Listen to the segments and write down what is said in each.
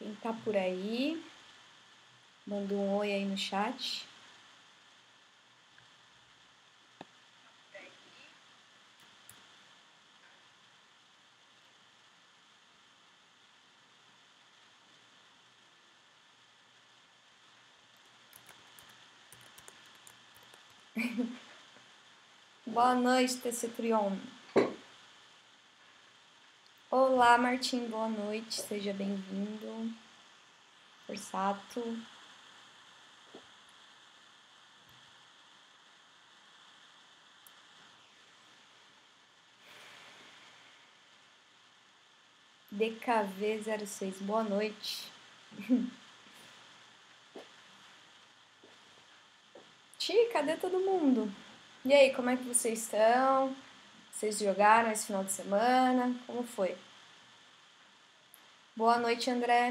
Quem tá por aí, manda um oi aí no chat. Boa noite, Tecetrion. Olá, Martim, boa noite, seja bem-vindo. Forsato. DKV06, boa noite. Ti, cadê todo mundo? E aí, como é que vocês estão? Vocês jogaram esse final de semana? Como foi? Boa noite, André.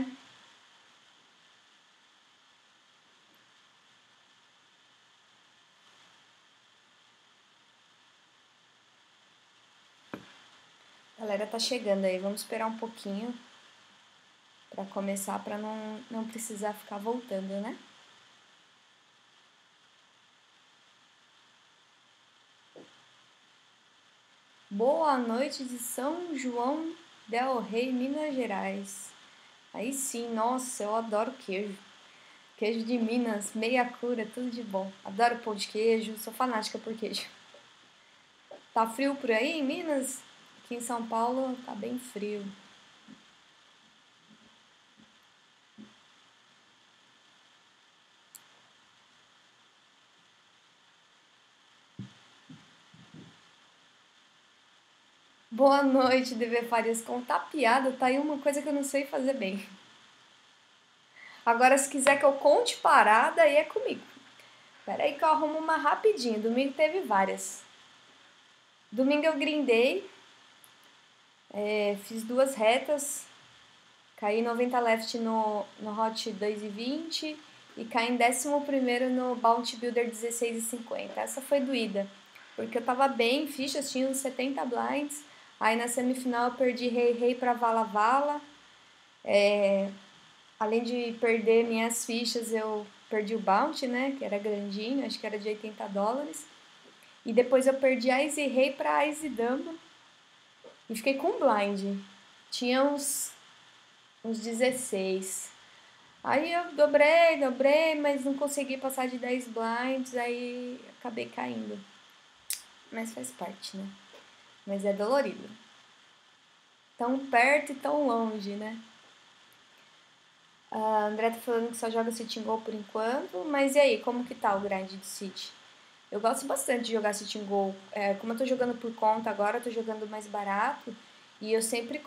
A galera tá chegando aí, vamos esperar um pouquinho pra começar, pra não precisar ficar voltando, né? Boa noite de São João del Rei, Minas Gerais. Aí sim, nossa, eu adoro queijo. Queijo de Minas, meia cura, tudo de bom. Adoro pão de queijo, sou fanática por queijo. Tá frio por aí em Minas? Aqui em São Paulo tá bem frio. Boa noite, DV Farias. Com tapeada, tá aí uma coisa que eu não sei fazer bem. Agora, se quiser que eu conte parada, aí é comigo. Pera aí que eu arrumo uma rapidinho. Domingo teve várias. Domingo eu grindei, fiz duas retas, caí 90 left no Hot 2,20 e caí em 11º no Bounty Builder 16,50. Essa foi doída, porque eu tava bem, fichas, tinha uns 70 blinds, aí na semifinal eu perdi rei pra vala. Além de perder minhas fichas, eu perdi o Bounty, né, que era grandinho, acho que era de $80. E depois eu perdi a Easy Rei pra Easy Dama e fiquei com blind. Tinha uns 16. Aí eu dobrei, mas não consegui passar de 10 blinds, aí acabei caindo. Mas faz parte, né? Mas é dolorido. Tão perto e tão longe, né? A André tá falando que só joga Sitting Goal por enquanto, mas e aí, como que tá o grind de City? Eu gosto bastante de jogar Sitting Goal. Como eu tô jogando por conta agora, eu tô jogando mais barato e eu sempre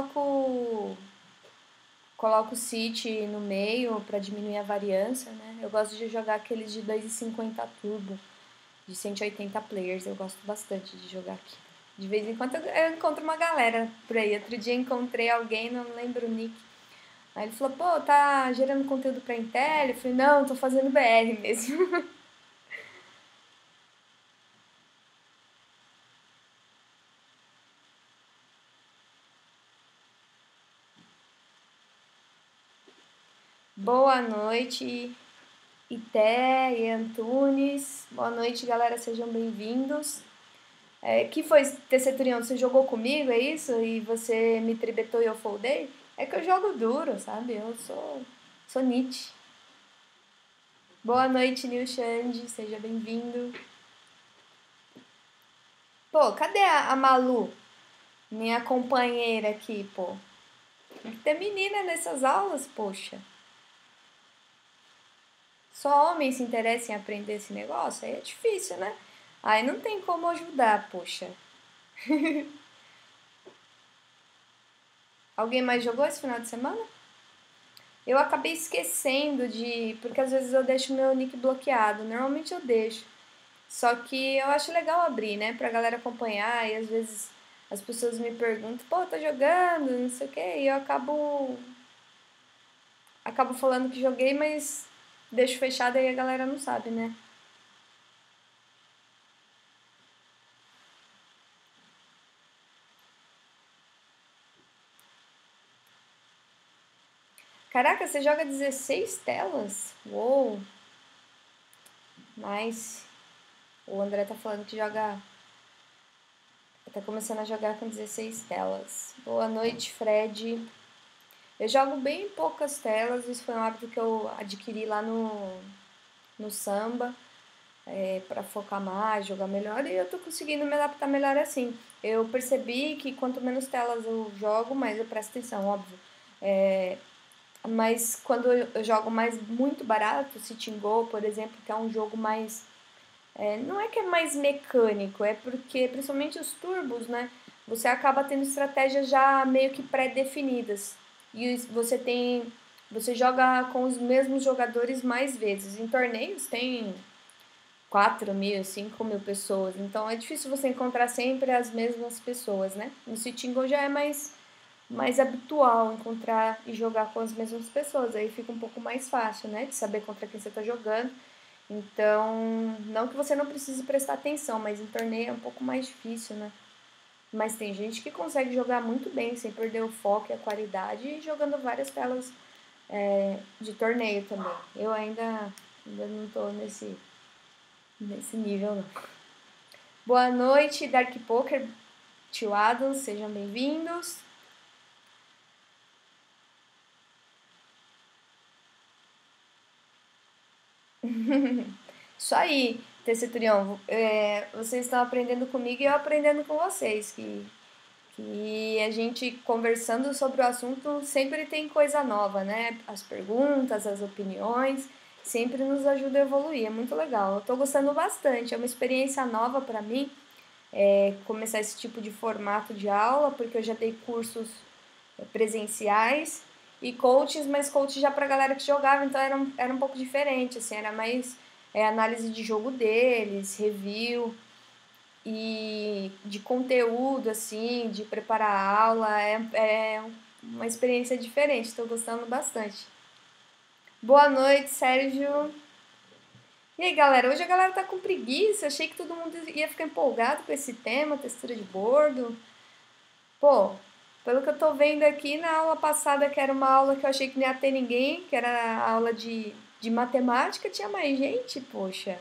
coloco o City no meio para diminuir a variância, né? Eu gosto de jogar aqueles de 2,50 turbo, de 180 players, eu gosto bastante de jogar aqui. De vez em quando eu encontro uma galera por aí. Outro dia encontrei alguém, não lembro o nick. Aí ele falou, pô, tá gerando conteúdo pra Intel? Eu falei, não, tô fazendo BR mesmo. Boa noite, Ité e Antunes. Boa noite, galera, sejam bem-vindos. Que foi, Tessiturião, você jogou comigo, é isso? E você me tribetou e eu foldei? É que eu jogo duro, sabe? Eu sou Nietzsche. Boa noite, Nil Xande, seja bem-vindo. Pô, cadê a Malu, minha companheira aqui, pô? Tem que ter menina nessas aulas, poxa. Só homem se interessa em aprender esse negócio? Aí é difícil, né? Aí não tem como ajudar, poxa. Alguém mais jogou esse final de semana? Eu acabei esquecendo de. Porque às vezes eu deixo meu nick bloqueado. Normalmente eu deixo. Só que eu acho legal abrir, né? Pra galera acompanhar. E às vezes as pessoas me perguntam, pô, tá jogando, não sei o quê. E eu acabo falando que joguei, mas deixo fechado e a galera não sabe, né? Caraca, você joga 16 telas? Uou! Nice. O André tá falando que joga... Tá começando a jogar com 16 telas. Boa noite, Fred. Eu jogo bem poucas telas, isso foi um hábito que eu adquiri lá no samba, para focar mais, jogar melhor, e eu tô conseguindo me adaptar melhor assim. Eu percebi que quanto menos telas eu jogo, mais eu presto atenção, óbvio. Mas quando eu jogo mais muito barato, Sitting Go, por exemplo, que é um jogo mais... não é que é mais mecânico, é porque, principalmente os turbos, né? Você acaba tendo estratégias já meio que pré-definidas. E você joga com os mesmos jogadores mais vezes. Em torneios tem 4.000, 5.000 pessoas. Então é difícil você encontrar sempre as mesmas pessoas, né? No Sitting Go já é mais habitual encontrar e jogar com as mesmas pessoas. Aí fica um pouco mais fácil, né? De saber contra quem você está jogando. Então, não que você não precise prestar atenção, mas em torneio é um pouco mais difícil, né? Mas tem gente que consegue jogar muito bem, sem perder o foco e a qualidade, e jogando várias telas de torneio também. Eu ainda não tô nesse nível, não. Boa noite, Dark Poker, tio Adam, sejam bem-vindos. Isso aí, Tessiturião. Vocês estão aprendendo comigo e eu aprendendo com vocês. Que a gente conversando sobre o assunto sempre tem coisa nova, né? As perguntas, as opiniões, sempre nos ajuda a evoluir. É muito legal. Eu tô gostando bastante. É uma experiência nova para mim, começar esse tipo de formato de aula, porque eu já dei cursos presenciais e coaches, mas coaches já pra galera que jogava, então era um pouco diferente, assim, era mais análise de jogo deles, review e de conteúdo, assim, de preparar a aula, é uma experiência diferente, estou gostando bastante. Boa noite, Sérgio. E aí, galera, hoje a galera tá com preguiça, achei que todo mundo ia ficar empolgado com esse tema, textura de bordo. Pô, pelo que eu tô vendo aqui, na aula passada, que era uma aula que eu achei que não ia ter ninguém, que era a aula de matemática, tinha mais gente, poxa.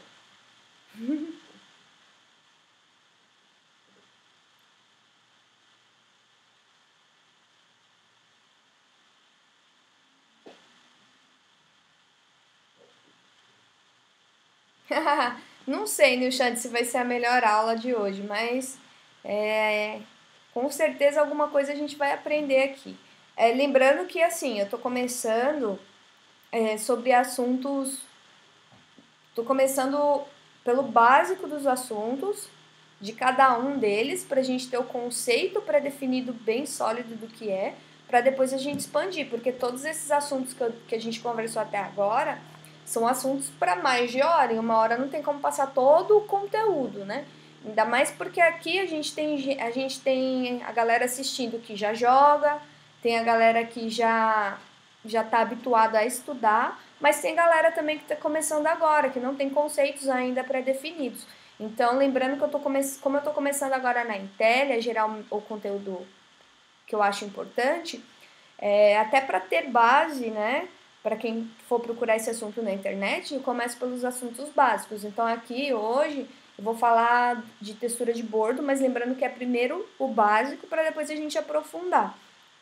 Não sei, Nilchand, se vai ser a melhor aula de hoje, mas é, com certeza alguma coisa a gente vai aprender aqui. Lembrando que, assim, eu tô começando sobre assuntos. Tô começando pelo básico dos assuntos, de cada um deles, para a gente ter o conceito pré-definido bem sólido do que é, para depois a gente expandir, porque todos esses assuntos que a gente conversou até agora são assuntos para mais de hora, em uma hora não tem como passar todo o conteúdo, né? Ainda mais porque aqui a gente tem a galera assistindo que já joga, tem a galera que já está habituada a estudar, mas tem galera também que está começando agora, que não tem conceitos ainda pré-definidos. Então, lembrando que como eu estou começando agora na Intel, a gerar o conteúdo que eu acho importante, até para ter base, né? Para quem for procurar esse assunto na internet, eu começo pelos assuntos básicos. Então, aqui hoje eu vou falar de textura de bordo, mas lembrando que é primeiro o básico para depois a gente aprofundar.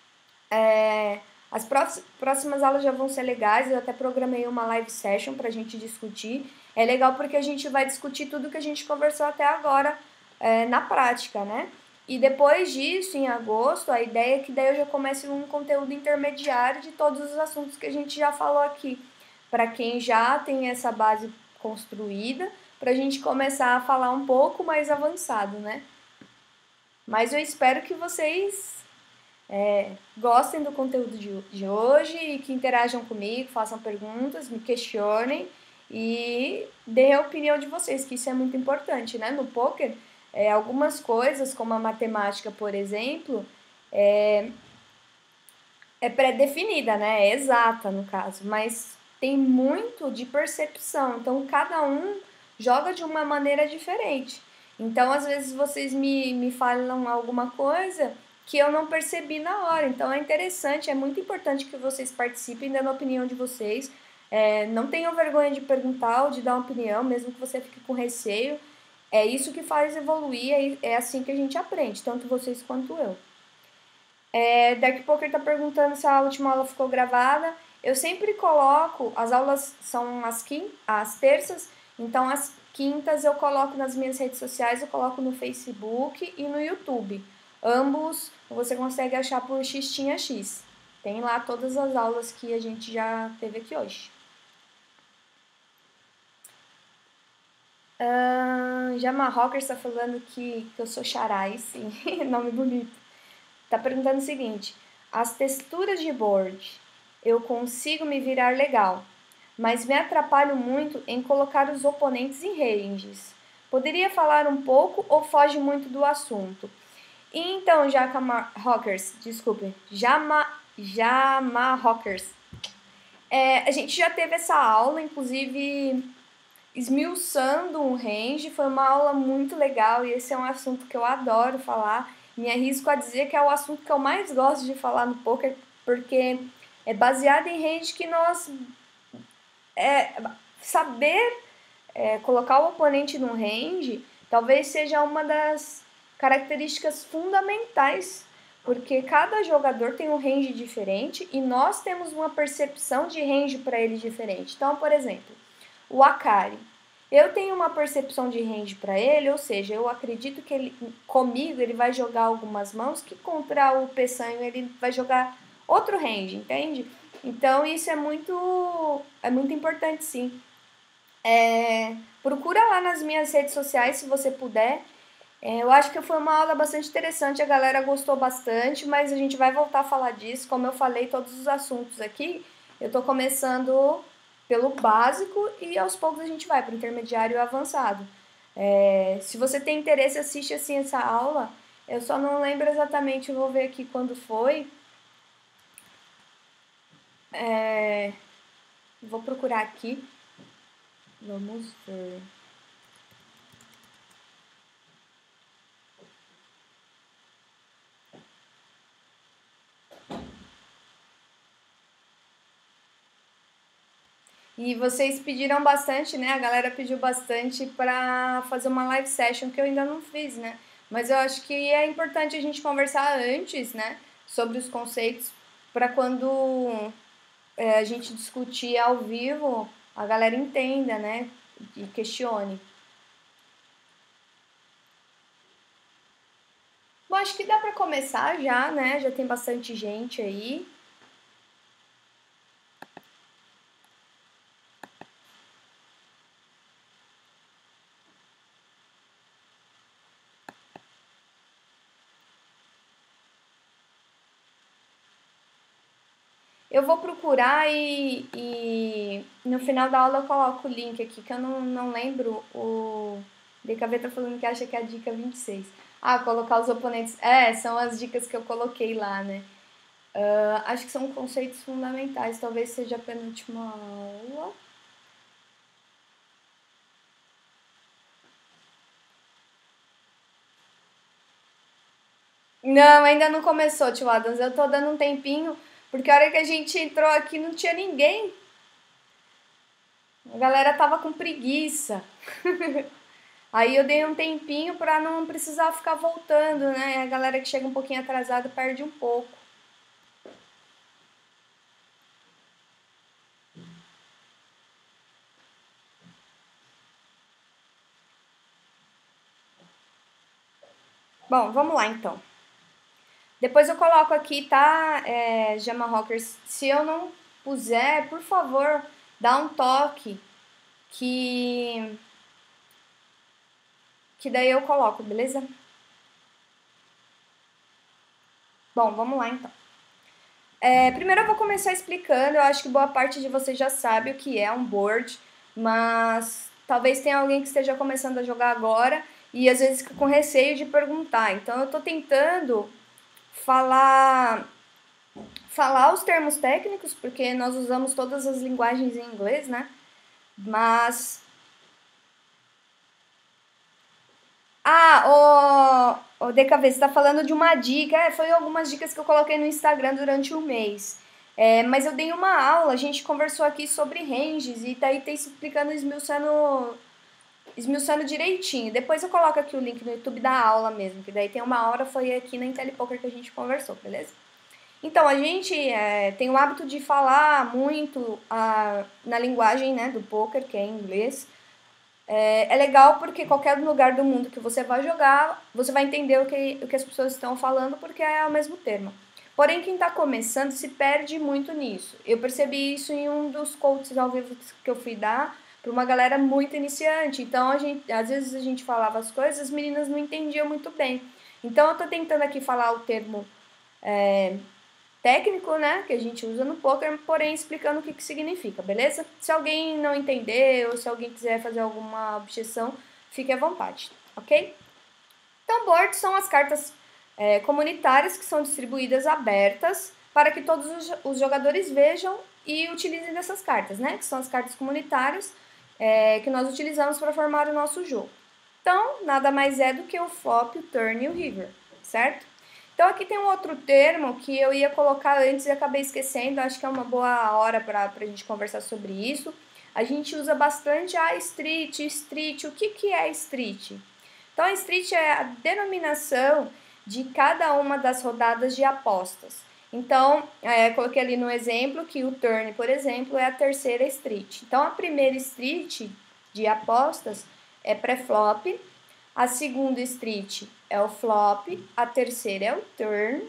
As próximas aulas já vão ser legais, eu até programei uma live session para a gente discutir. É legal porque a gente vai discutir tudo que a gente conversou até agora na prática, né? E depois disso, em agosto, a ideia é que daí eu já comece um conteúdo intermediário de todos os assuntos que a gente já falou aqui. Para quem já tem essa base construída, para a gente começar a falar um pouco mais avançado, né? Mas eu espero que vocês gostem do conteúdo de hoje e que interajam comigo, façam perguntas, me questionem e deem a opinião de vocês, que isso é muito importante, né? No poker, algumas coisas, como a matemática, por exemplo, é pré-definida, né? É exata, no caso, mas tem muito de percepção, então cada um joga de uma maneira diferente. Então, às vezes, vocês me falam alguma coisa que eu não percebi na hora. Então é interessante, é muito importante que vocês participem dando a opinião de vocês. Não tenham vergonha de perguntar ou de dar uma opinião, mesmo que você fique com receio. É isso que faz evoluir, é assim que a gente aprende, tanto vocês quanto eu. Dark Poker tá perguntando se a última aula ficou gravada. Eu sempre coloco, as aulas são às terças, então as quintas eu coloco nas minhas redes sociais, eu coloco no Facebook e no YouTube. Ambos você consegue achar por Xtinha X. Tem lá todas as aulas que a gente já teve aqui hoje. Jama Rocker está falando que eu sou charai, sim, nome bonito. Tá perguntando o seguinte: as texturas de board eu consigo me virar legal, mas me atrapalho muito em colocar os oponentes em ranges. Poderia falar um pouco ou foge muito do assunto? Então, Jama Rockers, desculpe, Jama Rockers. A gente já teve essa aula, inclusive esmiuçando um range, foi uma aula muito legal e esse é um assunto que eu adoro falar. Me arrisco a dizer que é o assunto que eu mais gosto de falar no poker, porque é baseado em range que nós saber colocar o oponente num range talvez seja uma das características fundamentais, porque cada jogador tem um range diferente e nós temos uma percepção de range para ele diferente. Então, por exemplo, o Akari. Eu tenho uma percepção de range para ele, ou seja, eu acredito que comigo ele vai jogar algumas mãos que contra o Peçanho ele vai jogar outro range, entende? Então isso é muito importante, sim. Procura lá nas minhas redes sociais se você puder. Eu acho que foi uma aula bastante interessante, a galera gostou bastante, mas a gente vai voltar a falar disso. Como eu falei, todos os assuntos aqui, eu tô começando pelo básico e aos poucos a gente vai para o intermediário e avançado. Se você tem interesse, assiste assim essa aula. Eu só não lembro exatamente, eu vou ver aqui quando foi. Vou procurar aqui. Vamos ver. E vocês pediram bastante, né? A galera pediu bastante para fazer uma live session que eu ainda não fiz, né? Mas eu acho que é importante a gente conversar antes, né? Sobre os conceitos, para quando a gente discutir ao vivo, a galera entenda, né? E questione. Bom, acho que dá para começar já, né? Já tem bastante gente aí. Eu vou procurar e no final da aula eu coloco o link aqui, que eu não lembro. O DKV tá falando que acha que é a dica 26. Colocar os oponentes. São as dicas que eu coloquei lá, né? Acho que são conceitos fundamentais. Talvez seja a penúltima aula. Não, ainda não começou, tio Adams. Eu tô dando um tempinho, porque a hora que a gente entrou aqui não tinha ninguém. A galera tava com preguiça. Aí eu dei um tempinho pra não precisar ficar voltando, né? A galera que chega um pouquinho atrasada perde um pouco. Bom, vamos lá então. Depois eu coloco aqui, tá, Jama Rockers? Se eu não puser, por favor, dá um toque que daí eu coloco, beleza? Bom, vamos lá então. Primeiro eu vou começar explicando, eu acho que boa parte de vocês já sabe o que é um board, mas talvez tenha alguém que esteja começando a jogar agora e às vezes com receio de perguntar. Então eu tô tentando falar os termos técnicos, porque nós usamos todas as linguagens em inglês, né? Mas O DKV, você tá falando de uma dica, foi algumas dicas que eu coloquei no Instagram durante um mês. Mas eu dei uma aula, a gente conversou aqui sobre ranges e daí tá explicando, esmiuçando direitinho. Depois eu coloco aqui o link no YouTube da aula mesmo, que daí tem uma hora, foi aqui na IntelliPoker que a gente conversou, beleza? Então, a gente tem o hábito de falar muito na linguagem, né, do poker, que é em inglês. É legal porque qualquer lugar do mundo que você vai jogar, você vai entender o que as pessoas estão falando, porque é o mesmo termo. Porém, quem está começando se perde muito nisso. Eu percebi isso em um dos coaches ao vivo que eu fui dar para uma galera muito iniciante. Então, às vezes a gente falava as coisas, as meninas não entendiam muito bem. Então, eu estou tentando aqui falar o termo técnico, né, que a gente usa no poker, porém explicando o que significa, beleza? Se alguém não entender ou se alguém quiser fazer alguma objeção, fique à vontade, ok? Então, boards são as cartas comunitárias que são distribuídas abertas para que todos os jogadores vejam e utilizem dessas cartas, né? Que são as cartas comunitárias que nós utilizamos para formar o nosso jogo. Então, nada mais é do que o flop, o turn e o river, certo? Então, aqui tem um outro termo que eu ia colocar antes e acabei esquecendo. Acho que é uma boa hora para a gente conversar sobre isso. A gente usa bastante a street. O que é street? Então, a street é a denominação de cada uma das rodadas de apostas. Então, coloquei ali no exemplo que o turn, por exemplo, é a terceira street. Então, a primeira street de apostas é pré-flop, a segunda street é o flop, a terceira é o turn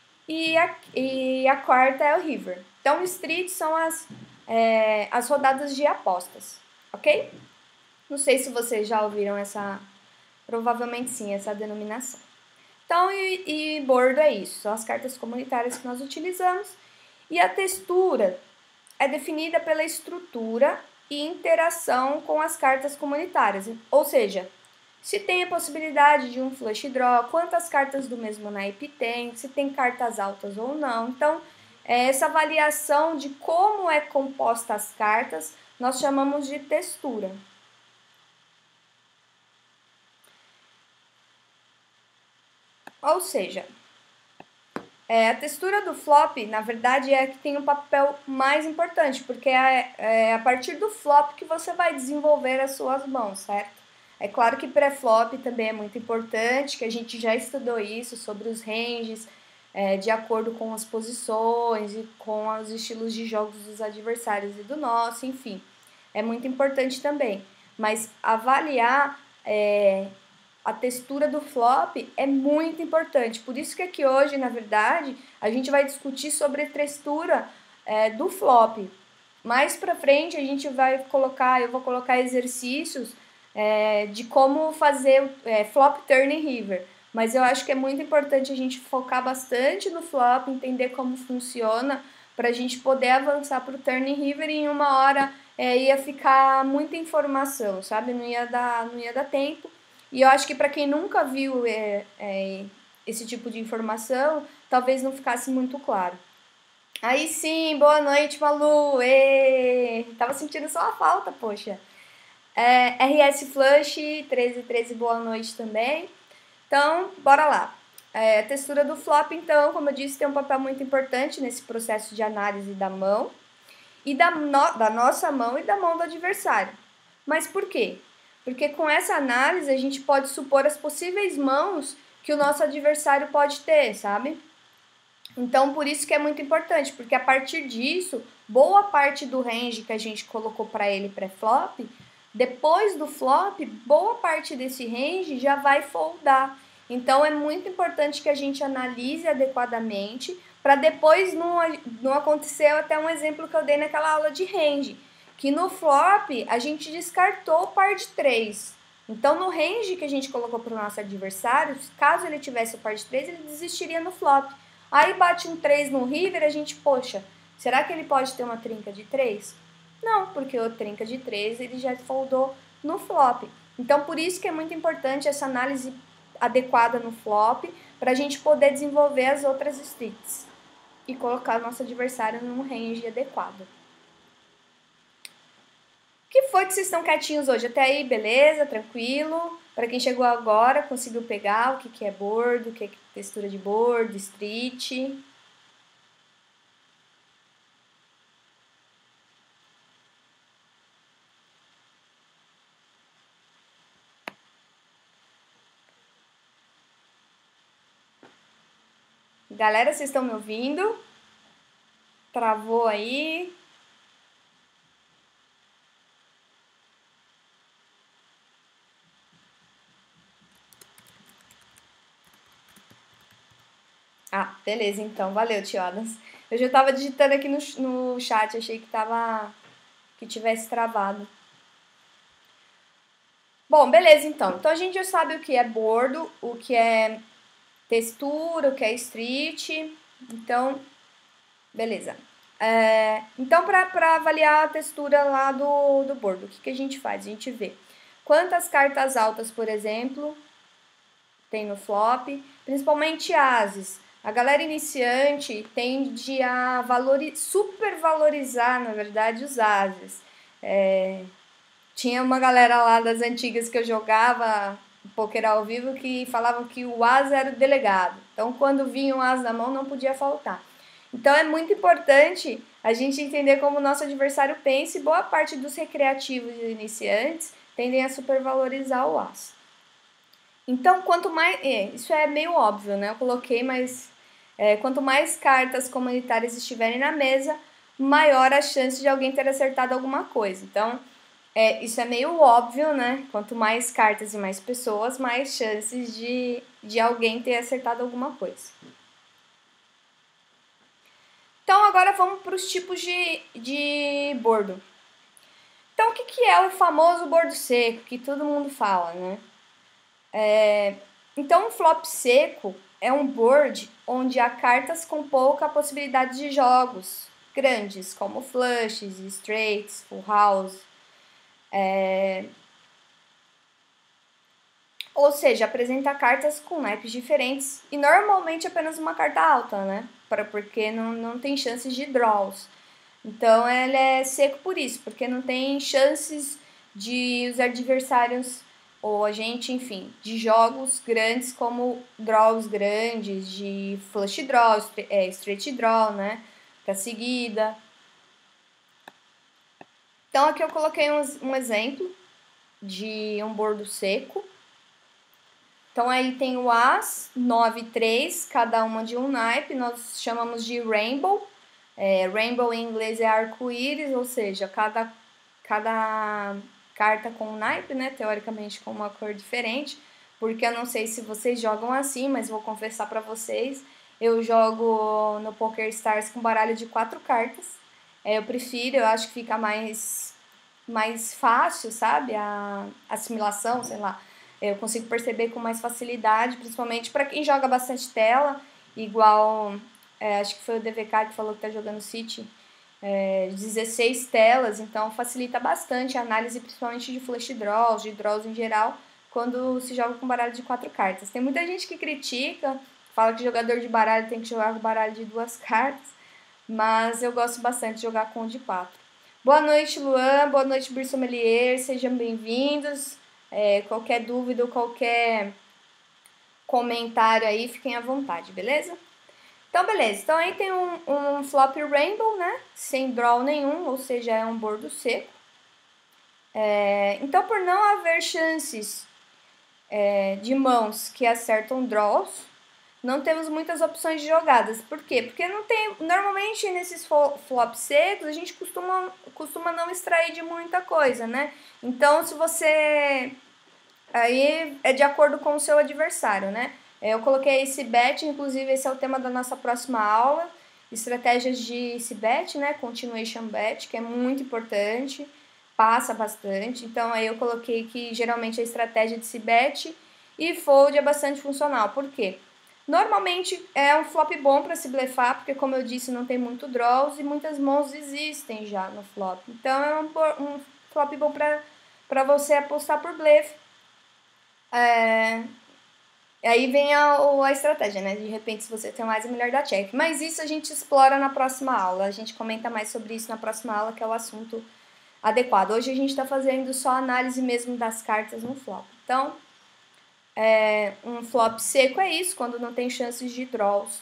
e a quarta é o river. Então, street são as rodadas de apostas, ok? Não sei se vocês já ouviram provavelmente sim, essa denominação. Então, e bordo é isso, são as cartas comunitárias que nós utilizamos. E a textura é definida pela estrutura e interação com as cartas comunitárias, ou seja, se tem a possibilidade de um flush draw, quantas cartas do mesmo naipe tem, se tem cartas altas ou não. Então, essa avaliação de como é composta as cartas, nós chamamos de textura. Ou seja, a textura do flop, na verdade, é a que tem um papel mais importante, porque é a partir do flop que você vai desenvolver as suas mãos, certo? É claro que pré-flop também é muito importante, que a gente já estudou isso sobre os ranges, de acordo com as posições e com os estilos de jogos dos adversários e do nosso, enfim. É muito importante também. Mas avaliar a textura do flop é muito importante. Por isso que aqui hoje, na verdade, a gente vai discutir sobre a textura do flop. Mais pra frente a gente vai colocar, eu vou colocar exercícios de como fazer flop, turn e river. Mas eu acho que é muito importante a gente focar bastante no flop, entender como funciona, para a gente poder avançar para o turn e river, e em uma hora ia ficar muita informação, sabe? Não ia dar tempo. E eu acho que para quem nunca viu esse tipo de informação, talvez não ficasse muito claro. Aí sim, boa noite, Malu! Tava sentindo só a falta, poxa. RS Flush, 1313, boa noite também. Então, bora lá. A textura do flop, então, como eu disse, tem um papel muito importante nesse processo de análise da mão, e da nossa mão e da mão do adversário. Mas por quê? Porque com essa análise a gente pode supor as possíveis mãos que o nosso adversário pode ter, sabe? Então, por isso que é muito importante, porque a partir disso, boa parte do range que a gente colocou para ele pré-flop, depois do flop, boa parte desse range já vai foldar. Então, é muito importante que a gente analise adequadamente, para depois não acontecer até um exemplo que eu dei naquela aula de range, que no flop a gente descartou o par de 3. Então, no range que a gente colocou para o nosso adversário, caso ele tivesse o par de 3, ele desistiria no flop. Aí bate um 3 no river, a gente, poxa, será que ele pode ter uma trinca de 3? Não, porque o trinca de 3 ele já foldou no flop. Então, por isso que é muito importante essa análise adequada no flop, para a gente poder desenvolver as outras streets e colocar o nosso adversário num range adequado. O que foi que vocês estão quietinhos hoje? Até aí, beleza? Tranquilo? Para quem chegou agora, conseguiu pegar o que que é bordo, o que é textura de bordo, street? Galera, vocês estão me ouvindo? Travou aí? Ah, beleza, então. Valeu, tio Adams. Eu já tava digitando aqui no chat, achei que tivesse travado. Bom, beleza, então. Então a gente já sabe o que é bordo, o que é textura, o que é street. Então, beleza. Então, para avaliar a textura lá do bordo, o que, que a gente faz? A gente vê quantas cartas altas, por exemplo, tem no flop, principalmente ases. A galera iniciante tende a supervalorizar, na verdade, os ases. Tinha uma galera lá das antigas que eu jogava poker ao vivo que falavam que o as era o delegado. Então, quando vinha um as na mão, não podia faltar. Então, é muito importante a gente entender como o nosso adversário pensa e boa parte dos recreativos e iniciantes tendem a supervalorizar o as. Então, quanto mais... isso é meio óbvio, né? Eu coloquei, mas quanto mais cartas comunitárias estiverem na mesa, maior a chance de alguém ter acertado alguma coisa. Então, isso é meio óbvio, né? Quanto mais cartas e mais pessoas, mais chances de alguém ter acertado alguma coisa. Então, agora vamos para os tipos de bordo. Então, o que é o famoso bordo seco, que todo mundo fala, né? Então, um flop seco é um board onde há cartas com pouca possibilidade de jogos grandes, como flushes, straights, full house. Ou seja, apresenta cartas com naipes diferentes e normalmente apenas uma carta alta, né? Porque não tem chances de draws. Então, ele é seco por isso, porque não tem chances de os adversários ou a gente, enfim, de jogos grandes como draws grandes, de flush draw, straight draw, né? Pra seguida. Então, aqui eu coloquei um exemplo de um bordo seco. Então, aí tem o as, 9 e 3, cada uma de um naipe, nós chamamos de rainbow. Rainbow em inglês é arco-íris, ou seja, cada carta com um naipe, né, teoricamente com uma cor diferente, porque eu não sei se vocês jogam assim, mas vou confessar para vocês, eu jogo no Poker Stars com baralho de 4 cartas. Eu prefiro, eu acho que fica mais fácil, sabe, a assimilação, sei lá. Eu consigo perceber com mais facilidade, principalmente para quem joga bastante tela, igual, acho que foi o DVK que falou que tá jogando City, 16 telas, então facilita bastante a análise, principalmente de flush draws, de draws em geral, quando se joga com baralho de 4 cartas. Tem muita gente que critica, fala que jogador de baralho tem que jogar com baralho de 2 cartas, mas eu gosto bastante de jogar com o de 4. Boa noite, Luan, boa noite, Bir Sommelier, sejam bem-vindos. Qualquer dúvida ou qualquer comentário aí, fiquem à vontade, beleza? Então, beleza. Então, aí tem um flop rainbow, né? Sem draw nenhum, ou seja, é um bordo seco. Então, por não haver chances de mãos que acertam draws, não temos muitas opções de jogadas. Por quê? Porque não tem... Normalmente, nesses flops secos, a gente costuma não extrair de muita coisa, né? Então, se você... Aí é de acordo com o seu adversário, né? Eu coloquei esse bet, inclusive esse é o tema da nossa próxima aula, estratégias de bet, né? Continuation bet, que é muito importante, passa bastante. Então aí eu coloquei que geralmente a estratégia de bet e fold é bastante funcional. Por quê? Normalmente é um flop bom para se blefar, porque como eu disse, não tem muito draws e muitas mãos existem já no flop. Então é um flop bom para você apostar por blefe. Aí vem a estratégia, né? De repente, se você tem mais, é melhor dar check. Mas isso a gente explora na próxima aula. A gente comenta mais sobre isso na próxima aula, que é o assunto adequado. Hoje a gente está fazendo só análise mesmo das cartas no flop. Então, um flop seco é isso, quando não tem chances de draws.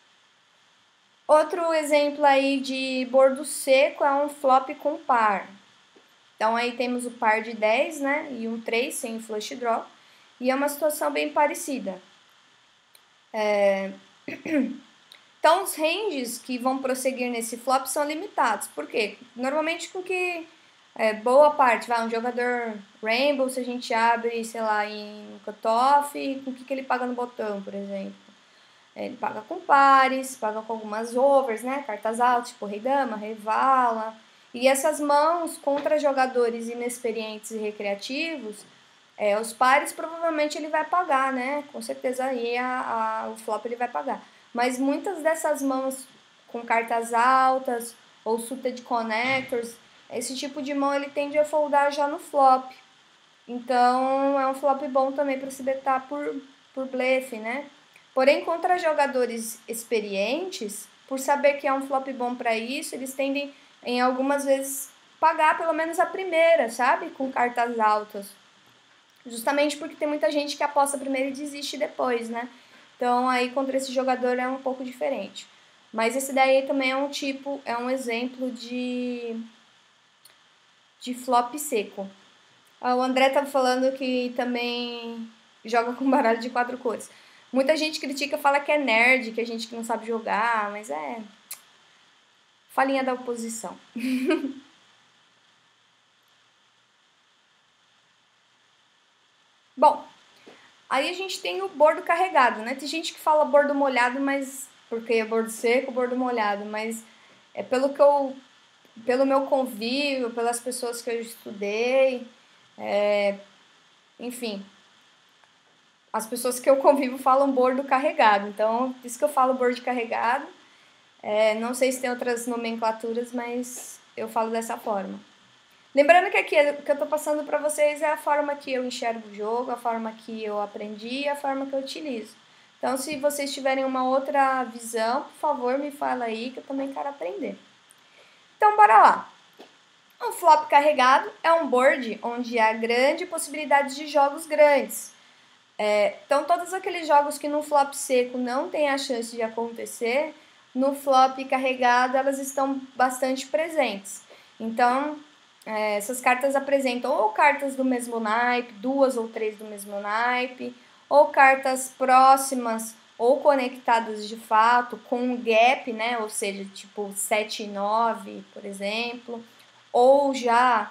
Outro exemplo aí de bordo seco é um flop com par. Então aí temos o par de 10, né, e um 3 sem flush draw, e é uma situação bem parecida. Então os ranges que vão prosseguir nesse flop são limitados, por quê? Normalmente com que boa parte, vai um jogador Rainbow, se a gente abre, sei lá, em cutoff, com o que ele paga no botão, por exemplo. Ele paga com pares, paga com algumas overs, né, cartas altas, tipo rei dama, rei vala. E essas mãos contra jogadores inexperientes e recreativos, os pares provavelmente ele vai pagar, né? Com certeza aí o flop ele vai pagar. Mas muitas dessas mãos com cartas altas ou suited connectors, esse tipo de mão ele tende a foldar já no flop. Então é um flop bom também para se betar por blefe, né? Porém, contra jogadores experientes, por saber que é um flop bom para isso, eles tendem, em algumas vezes, pagar pelo menos a primeira, sabe? Com cartas altas. Justamente porque tem muita gente que aposta primeiro e desiste depois, né? Então, aí contra esse jogador é um pouco diferente. Mas esse daí também é um exemplo de flop seco. O André tá falando que também joga com baralho de 4 cores. Muita gente critica, fala que é nerd, que a gente que não sabe jogar, mas falinha da oposição. Bom, aí a gente tem o bordo carregado, né? Tem gente que fala bordo molhado, mas porque é bordo seco, bordo molhado, mas é pelo meu convívio, pelas pessoas que eu estudei, enfim, as pessoas que eu convivo falam bordo carregado, então por isso que eu falo bordo carregado. Não sei se tem outras nomenclaturas, mas eu falo dessa forma. Lembrando que aqui o que eu tô passando para vocês é a forma que eu enxergo o jogo, a forma que eu aprendi e a forma que eu utilizo. Então, se vocês tiverem uma outra visão, por favor, me fala aí que eu também quero aprender. Então, bora lá. Um flop carregado é um board onde há grande possibilidade de jogos grandes. Então, todos aqueles jogos que no flop seco não tem a chance de acontecer, no flop carregado elas estão bastante presentes. Então, essas cartas apresentam ou cartas do mesmo naipe, 2 ou 3 do mesmo naipe, ou cartas próximas ou conectadas de fato, com um gap, né? Ou seja, tipo 7 e 9, por exemplo, ou já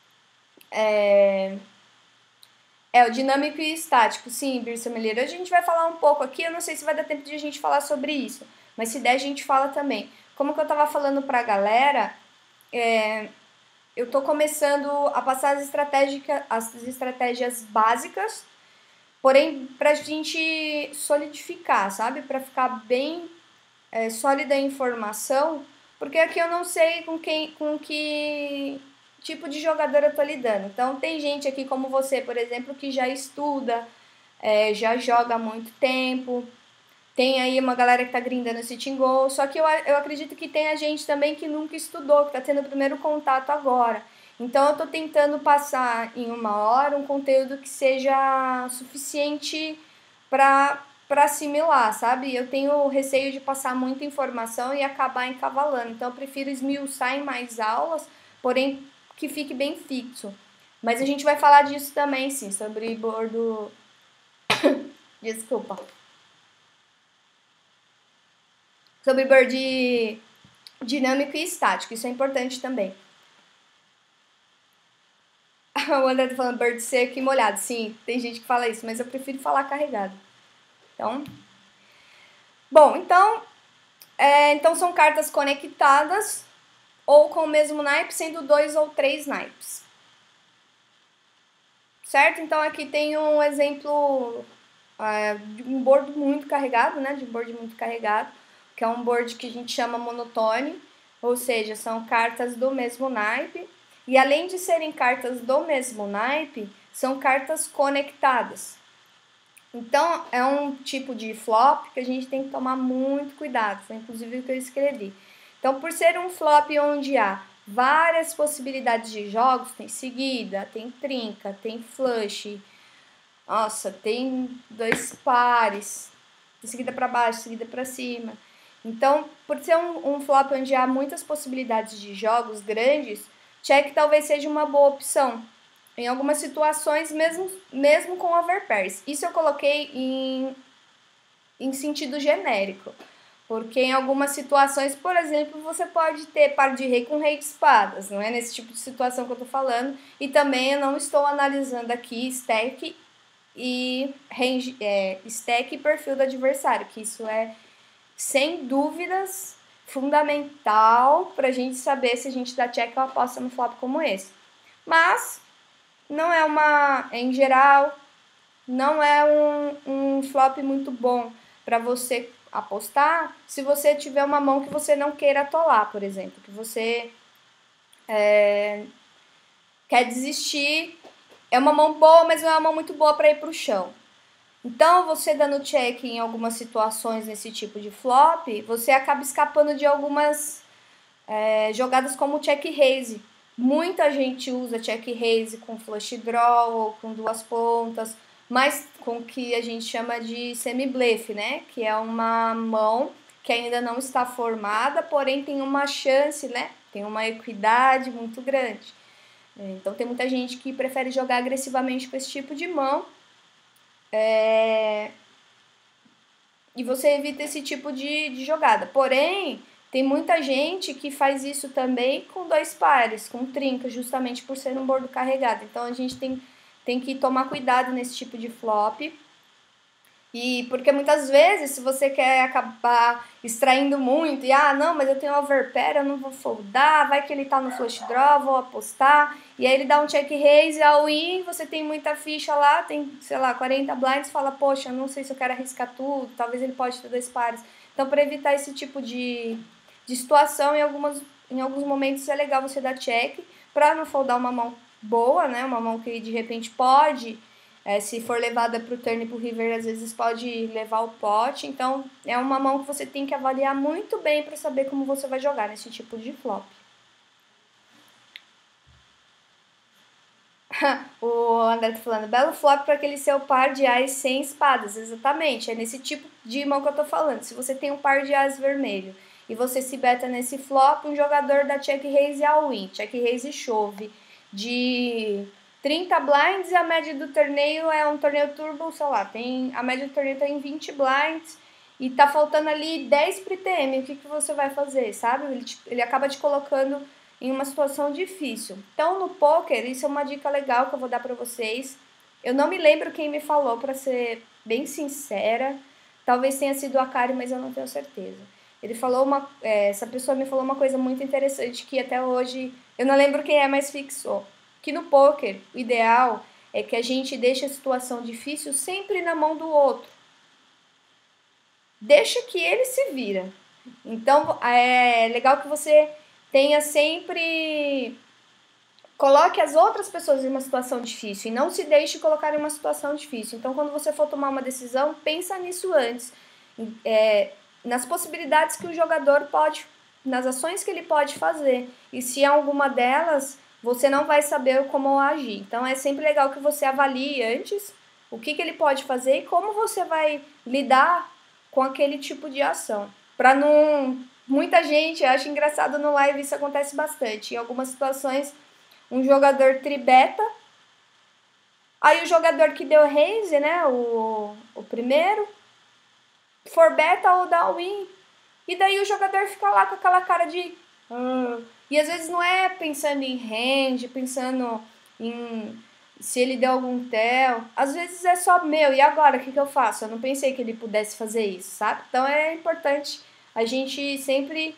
o dinâmico e estático. Sim, Birsa Meleira, a gente vai falar um pouco aqui, eu não sei se vai dar tempo de a gente falar sobre isso, mas se der a gente fala também. Como que eu tava falando pra galera, eu tô começando a passar as estratégias básicas, porém pra gente solidificar, sabe? Pra ficar bem sólida a informação, porque aqui eu não sei com que tipo de jogador eu tô lidando. Então tem gente aqui como você, por exemplo, que já estuda, já joga há muito tempo. Tem aí uma galera que tá grindando Sitting Goal, só que eu acredito que tem a gente também que nunca estudou, que tá tendo o primeiro contato agora. Então eu tô tentando passar em 1 hora um conteúdo que seja suficiente para assimilar, sabe? Eu tenho receio de passar muita informação e acabar encavalando. Então eu prefiro esmiuçar em mais aulas, porém que fique bem fixo. Mas a gente vai falar disso também, sim, sobre bordo... Desculpa. Sobre board dinâmico e estático, isso é importante também. O André tá falando board seco e molhado. Sim, tem gente que fala isso, mas eu prefiro falar carregado. Então, bom, então são cartas conectadas ou com o mesmo naipe, sendo 2 ou 3 naipes. Certo? Então aqui tem um exemplo de um board muito carregado, né? De um board muito carregado, que é um board que a gente chama monotone, ou seja, são cartas do mesmo naipe, e além de serem cartas do mesmo naipe, são cartas conectadas. Então, é um tipo de flop que a gente tem que tomar muito cuidado, foi inclusive o que eu escrevi. Então, por ser um flop onde há várias possibilidades de jogos, tem seguida, tem trinca, tem flush, nossa, tem dois pares, de seguida para baixo, seguida para cima. Então, por ser um flop onde há muitas possibilidades de jogos grandes, check talvez seja uma boa opção. Em algumas situações, mesmo com overpairs. Isso eu coloquei em sentido genérico. Porque em algumas situações, por exemplo, você pode ter par de rei com rei de espadas. Não é nesse tipo de situação que eu tô falando. E também eu não estou analisando aqui stack e range, stack e perfil do adversário. Que isso é, sem dúvidas, fundamental pra gente saber se a gente dá check ou aposta no flop como esse. Mas não é em geral, não é um flop muito bom para você apostar se você tiver uma mão que você não queira atolar, por exemplo, que você quer desistir, é uma mão boa, mas não é uma mão muito boa para ir para o chão. Então, você dando check em algumas situações nesse tipo de flop, você acaba escapando de algumas jogadas como check raise. Muita gente usa check raise com flush draw ou com duas pontas, mas com o que a gente chama de semi-bluff, né? Que é uma mão que ainda não está formada, porém tem uma chance, né? Tem uma equidade muito grande. Então tem muita gente que prefere jogar agressivamente com esse tipo de mão. E você evita esse tipo de jogada. Porém, tem muita gente que faz isso também com dois pares, com trinca, justamente por ser um bordo carregado. Então a gente tem que tomar cuidado nesse tipo de flop. E porque muitas vezes, se você quer acabar extraindo muito, e não, mas eu tenho overpair, eu não vou foldar, vai que ele tá no flush draw, vou apostar, e aí ele dá um check raise, all in, você tem muita ficha lá, tem, sei lá, 40 blinds, fala, poxa, não sei se eu quero arriscar tudo, talvez ele pode ter dois pares. Então, para evitar esse tipo de situação, em alguns momentos é legal você dar check, para não foldar uma mão boa, né, uma mão que de repente pode... se for levada para o turn e para o river, às vezes pode levar o pote. Então, é uma mão que você tem que avaliar muito bem para saber como você vai jogar nesse tipo de flop. O André tá falando, belo flop para aquele seu par de ás sem espadas. Exatamente, é nesse tipo de mão que eu tô falando. Se você tem um par de ás vermelho e você se beta nesse flop, um jogador da check raise all win, check raise chove de 30 blinds e a média do torneio é um torneio turbo, sei lá, a média do torneio tá em 20 blinds e tá faltando ali 10 pro ITM, o que você vai fazer, sabe? Ele acaba te colocando em uma situação difícil. Então, no poker, isso é uma dica legal que eu vou dar para vocês. Eu não me lembro quem me falou, para ser bem sincera. Talvez tenha sido a Kari, mas eu não tenho certeza. Ele falou essa pessoa me falou uma coisa muito interessante que até hoje eu não lembro quem é, mas fixou. Que no poker, o ideal é que a gente deixe a situação difícil sempre na mão do outro. Deixa que ele se vira. Então, é legal que você tenha sempre... Coloque as outras pessoas em uma situação difícil e não se deixe colocar em uma situação difícil. Então, quando você for tomar uma decisão, pensa nisso antes. Nas possibilidades que o jogador pode... nas ações que ele pode fazer. E se alguma delas, você não vai saber como agir. Então, é sempre legal que você avalie antes o que ele pode fazer e como você vai lidar com aquele tipo de ação. Para não... Muita gente acha engraçado no live, isso acontece bastante. Em algumas situações, um jogador tribeta, aí o jogador que deu raise, né, o primeiro, for beta ou dá win, e daí o jogador fica lá com aquela cara de... E às vezes não é pensando em range, pensando em se ele deu algum tel, às vezes é só, e agora, o que eu faço? Eu não pensei que ele pudesse fazer isso, sabe? Então é importante a gente sempre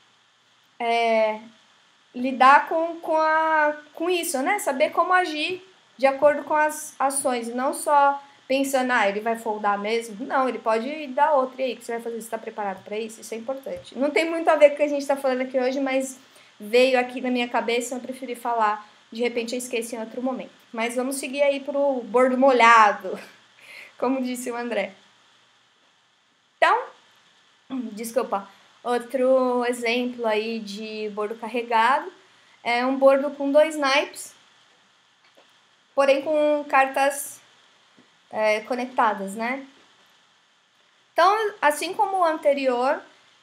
lidar com isso, né? Saber como agir de acordo com as ações, e não só pensando, ele vai foldar mesmo. Não, ele pode dar outra. E aí, o que você vai fazer? Você está preparado para isso? Isso é importante. Não tem muito a ver com o que a gente está falando aqui hoje, mas veio aqui na minha cabeça, eu preferi falar. De repente eu esqueci em outro momento. Mas vamos seguir aí pro bordo molhado, como disse o André. Então, desculpa, outro exemplo aí de bordo carregado É um board com 2 naipes, porém com cartas conectadas, né? Então, assim como o anterior,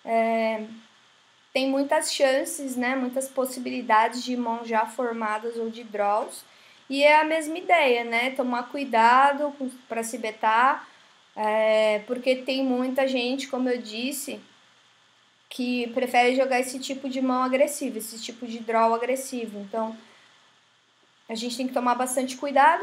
tem muitas chances, né? Muitas possibilidades de mãos já formadas ou de draws. E é a mesma ideia, né? Tomar cuidado para se betar, porque tem muita gente, como eu disse, que prefere jogar esse tipo de mão agressiva, esse tipo de draw agressivo. Então, a gente tem que tomar bastante cuidado.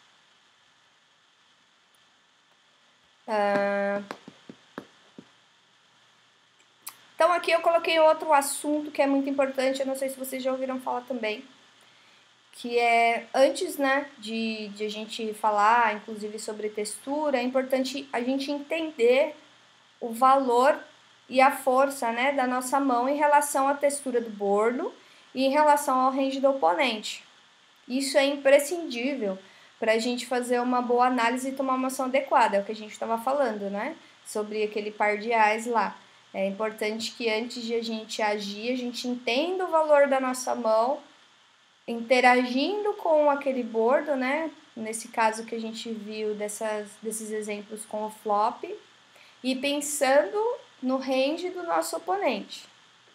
Então, aqui eu coloquei outro assunto que é muito importante, eu não sei se vocês já ouviram falar também, que é, antes, né, de a gente falar, inclusive, sobre textura, é importante a gente entender o valor e a força, né, da nossa mão em relação à textura do bordo e em relação ao range do oponente. Isso é imprescindível para a gente fazer uma boa análise e tomar uma ação adequada, é o que a gente estava falando, né, sobre aquele par de ás lá. É importante que antes de a gente agir, a gente entenda o valor da nossa mão, interagindo com aquele bordo, né? Nesse caso que a gente viu desses exemplos com o flop, e pensando no range do nosso oponente.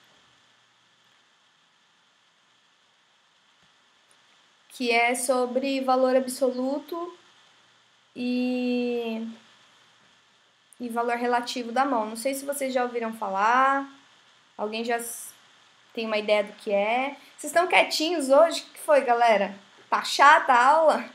Que é sobre valor absoluto e valor relativo da mão. Não sei se vocês já ouviram falar, alguém já tem uma ideia do que é. Vocês estão quietinhos hoje? O que foi, galera? Tá chata a aula?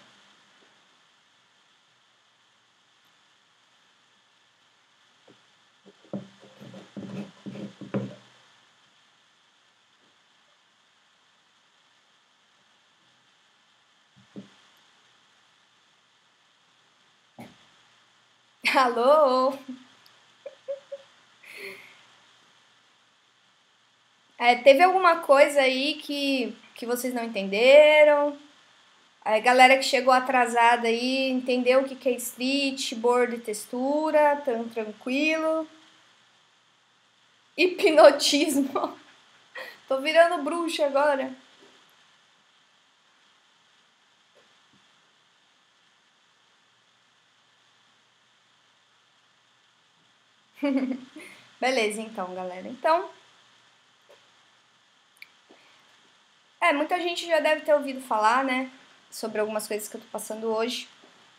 Alô? Teve alguma coisa aí que vocês não entenderam? A galera que chegou atrasada aí entendeu o que é street, board e textura, tão tranquilo. Hipnotismo. Tô virando bruxa agora. Beleza, então, galera. Então, muita gente já deve ter ouvido falar, né, sobre algumas coisas que eu tô passando hoje.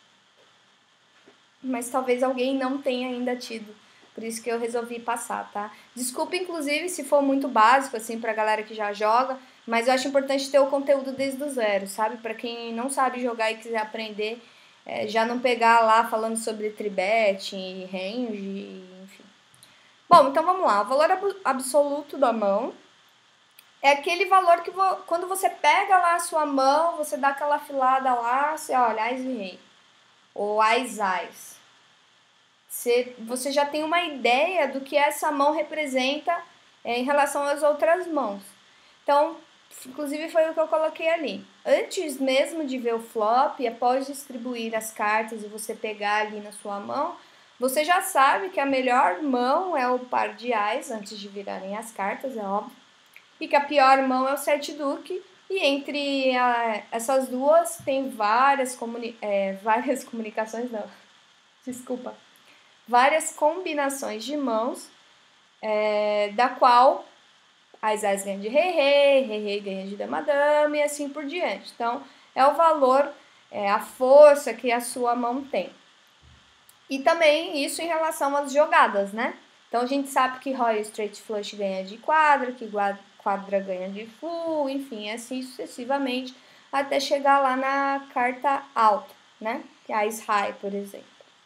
Mas talvez alguém não tenha ainda tido. Por isso que eu resolvi passar, tá? Desculpa, inclusive, se for muito básico, assim, pra galera que já joga, mas eu acho importante ter o conteúdo desde o zero, sabe? Pra quem não sabe jogar e quiser aprender, já não pegar lá falando sobre tribet, range, enfim. Bom, então vamos lá. O valor absoluto da mão é aquele valor que quando você pega lá a sua mão, você dá aquela afilada lá, você olha, ás e rei. Ou ás. Você já tem uma ideia do que essa mão representa em relação às outras mãos. Então, inclusive foi o que eu coloquei ali. Antes mesmo de ver o flop, após distribuir as cartas e você pegar ali na sua mão, você já sabe que a melhor mão é o par de ás, antes de virarem as cartas, é óbvio. E que a pior mão é o 7 duque. E entre essas duas tem várias comunicações, não, desculpa, várias combinações de mãos, da qual as ás ganham de rei ganha de dama e assim por diante. Então, é o valor, a força que a sua mão tem. E também isso em relação às jogadas, né? Então, a gente sabe que Royal Straight Flush ganha de quadra, que quadra ganha de full, enfim, assim sucessivamente, até chegar lá na carta alta, né? Que é a Ace High, por exemplo.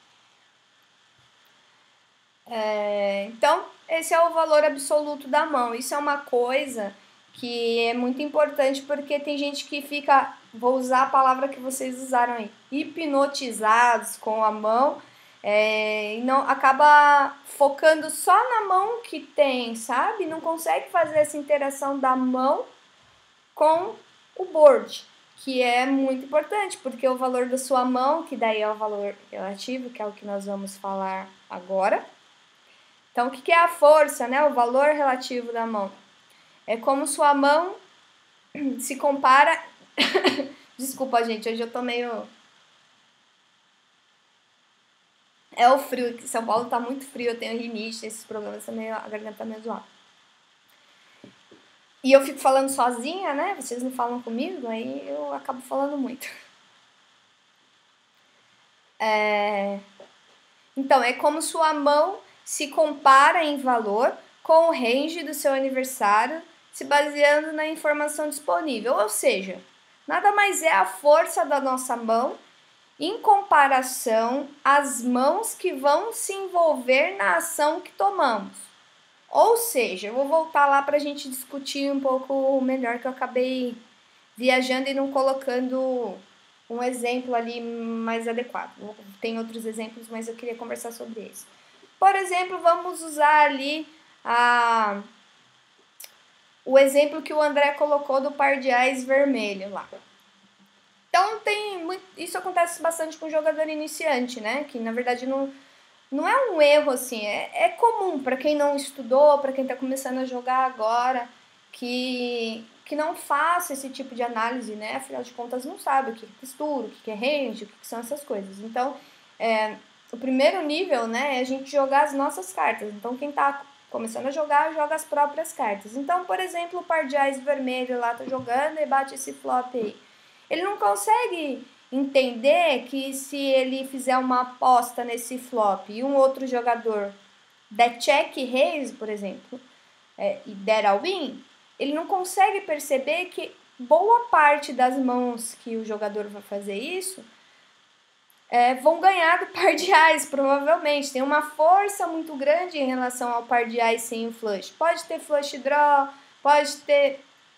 Então, esse é o valor absoluto da mão. Isso é uma coisa que é muito importante porque tem gente que fica, vou usar a palavra que vocês usaram aí, hipnotizados com a mão, e não acaba focando só na mão que tem, sabe? Não consegue fazer essa interação da mão com o board, que é muito importante, porque o valor da sua mão, que daí é o valor relativo, que é o que nós vamos falar agora. Então, o que é a força, né? O valor relativo da mão. É como sua mão se compara... Desculpa, gente, hoje eu tô meio... É o frio, São Paulo tá muito frio, eu tenho rinite, esses problemas também, a garganta tá meio zoada. E eu fico falando sozinha, né? Vocês não falam comigo, aí eu acabo falando muito. Então, é como sua mão se compara em valor com o range do seu aniversário, se baseando na informação disponível. Ou seja, nada mais é a força da nossa mão em comparação às mãos que vão se envolver na ação que tomamos. Ou seja, eu vou voltar lá para a gente discutir um pouco melhor, que eu acabei viajando e não colocando um exemplo ali mais adequado. Tem outros exemplos, mas eu queria conversar sobre eles. Por exemplo, vamos usar ali o exemplo que o André colocou do par de ás vermelho lá. Então, isso acontece bastante com o jogador iniciante, né? Que, na verdade, não é um erro, assim. É comum para quem não estudou, para quem está começando a jogar agora, que não faça esse tipo de análise, né? Afinal de contas, não sabe o que é textura, o que é range, o que são essas coisas. Então, o primeiro nível, né, é a gente jogar as nossas cartas. Então, quem está começando a jogar, joga as próprias cartas. Então, por exemplo, o par de ás vermelho lá tá jogando e bate esse flop aí. Ele não consegue entender que se ele fizer uma aposta nesse flop e um outro jogador der check raise, por exemplo, e der a win, ele não consegue perceber que boa parte das mãos que o jogador vai fazer isso vão ganhar do par de ás, provavelmente. Tem uma força muito grande em relação ao par de ás sem o flush. Pode ter flush draw, pode ter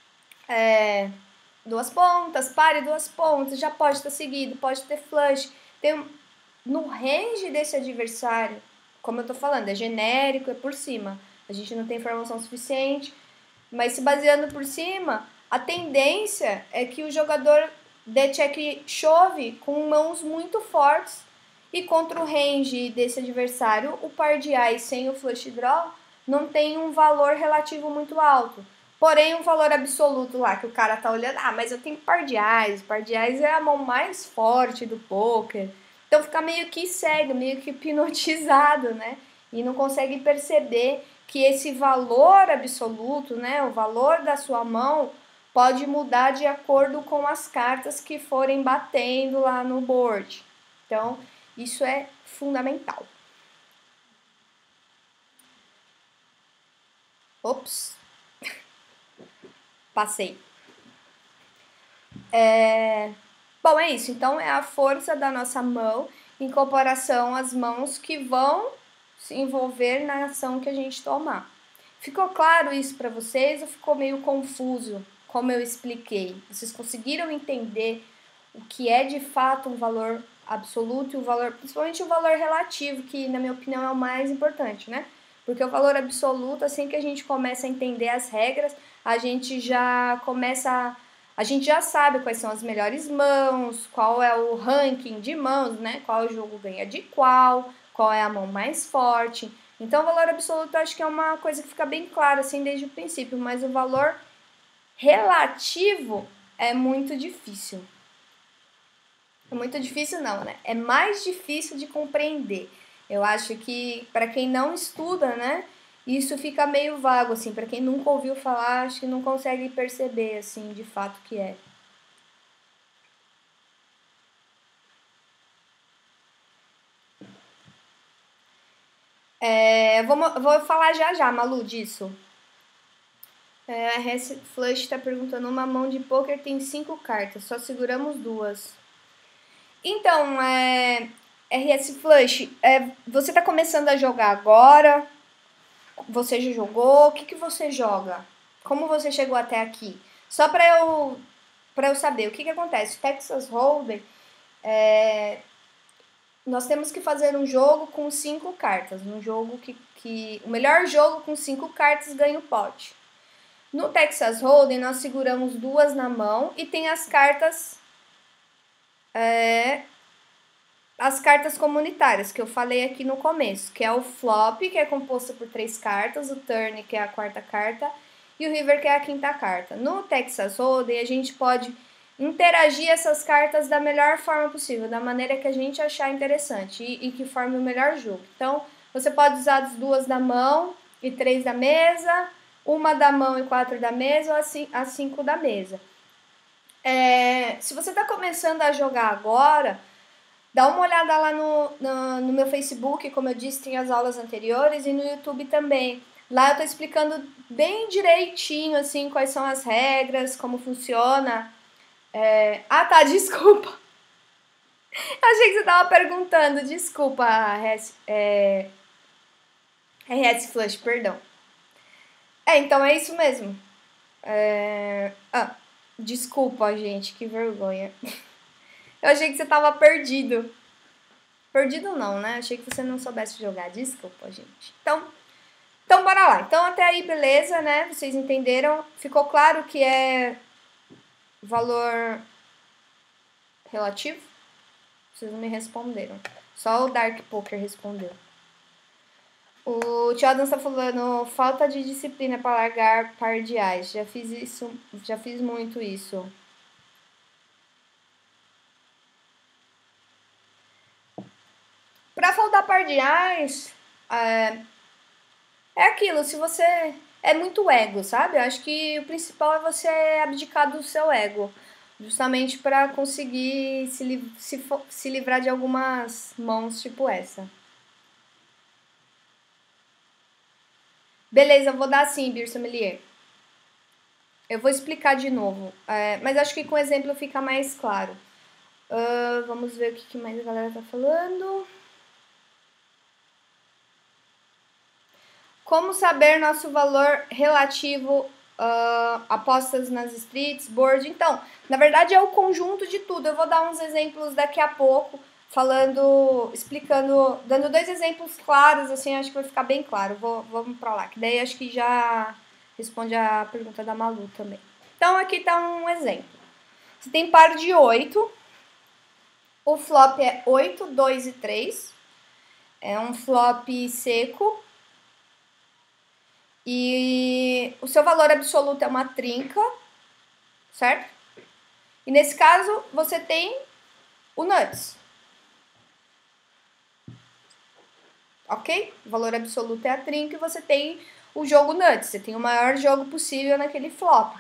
duas pontas, pare duas pontas, já pode estar seguido, pode ter flush. No range desse adversário, como eu tô falando, é genérico, é por cima. A gente não tem informação suficiente, mas se baseando por cima, a tendência é que o jogador dê check chove com mãos muito fortes e contra o range desse adversário, o par de ás sem o flush draw não tem um valor relativo muito alto. Porém, um valor absoluto lá que o cara tá olhando, mas eu tenho par de ás é a mão mais forte do poker. Então fica meio que cego, meio que hipnotizado, né? E não consegue perceber que esse valor absoluto, né, o valor da sua mão, pode mudar de acordo com as cartas que forem batendo lá no board. Então, isso é fundamental. Ops. Passei. Bom, é isso. Então, é a força da nossa mão em comparação às mãos que vão se envolver na ação que a gente tomar. Ficou claro isso para vocês ou ficou meio confuso, como eu expliquei? Vocês conseguiram entender o que é de fato um valor absoluto e o valor, principalmente o valor relativo, que na minha opinião é o mais importante, né? Porque o valor absoluto, assim que a gente começa a entender as regras, a gente já sabe quais são as melhores mãos, qual é o ranking de mãos, né? Qual jogo ganha de qual é a mão mais forte. Então, o valor absoluto eu acho que é uma coisa que fica bem clara, assim, desde o princípio, mas o valor relativo é muito difícil. É muito difícil não, né? É mais difícil de compreender. Eu acho que para quem não estuda, né, isso fica meio vago, assim, para quem nunca ouviu falar, acho que não consegue perceber, assim, de fato que é. Vou falar já, Malu, disso. A Hess Flush está perguntando, uma mão de poker tem 5 cartas, só seguramos 2. Então, RS Flush, você está começando a jogar agora? Você já jogou? O que você joga? Como você chegou até aqui? Só para eu saber, o que acontece? Texas Hold'em, nós temos que fazer um jogo com 5 cartas. Um jogo o melhor jogo com 5 cartas ganha o pote. No Texas Hold'em, nós seguramos 2 na mão e tem as cartas comunitárias, que eu falei aqui no começo, que é o flop, que é composto por 3 cartas, o turn, que é a 4ª carta, e o river, que é a quinta carta. No Texas Hold'em, a gente pode interagir essas cartas da melhor forma possível, da maneira que a gente achar interessante e que forme o melhor jogo. Então, você pode usar as 2 da mão e 3 da mesa, 1 da mão e 4 da mesa, ou as 5 da mesa. Se você está começando a jogar agora, dá uma olhada lá no meu Facebook, como eu disse, tem as aulas anteriores, e no YouTube também. Lá eu tô explicando bem direitinho, assim, quais são as regras, como funciona. Ah, tá, desculpa. Achei que você tava perguntando, desculpa, RS Flush, perdão. Então é isso mesmo. Desculpa, gente, que vergonha. Eu achei que você tava perdido. Perdido não, né? Achei que você não soubesse jogar. Desculpa, gente. Então bora lá. Então, até aí, beleza, né? Vocês entenderam? Ficou claro que é valor relativo? Vocês não me responderam. Só o Dark Poker respondeu. O Tio Adam está falando, falta de disciplina para largar par de ais. Já fiz muito isso. Para faltar par de ais, é aquilo, se você... É muito ego, sabe? Eu acho que o principal é você abdicar do seu ego. Justamente para conseguir se livrar de algumas mãos tipo essa. Beleza, eu vou dar sim, Bir Sommelier. Eu vou explicar de novo, mas acho que com exemplo fica mais claro. Vamos ver o que mais a galera tá falando. Como saber nosso valor relativo, apostas nas streets, board? Então, na verdade é o conjunto de tudo. Eu vou dar uns exemplos daqui a pouco, explicando, dando 2 exemplos claros, assim, acho que vai ficar bem claro. Vamos pra lá, que daí acho que já responde a pergunta da Malu também. Então, aqui tá um exemplo. Você tem par de 8, o flop é 8, 2 e 3, é um flop seco, e o seu valor absoluto é uma trinca, certo? E nesse caso, você tem o nuts. Ok? O valor absoluto é a trinca e você tem o jogo nuts. Você tem o maior jogo possível naquele flop.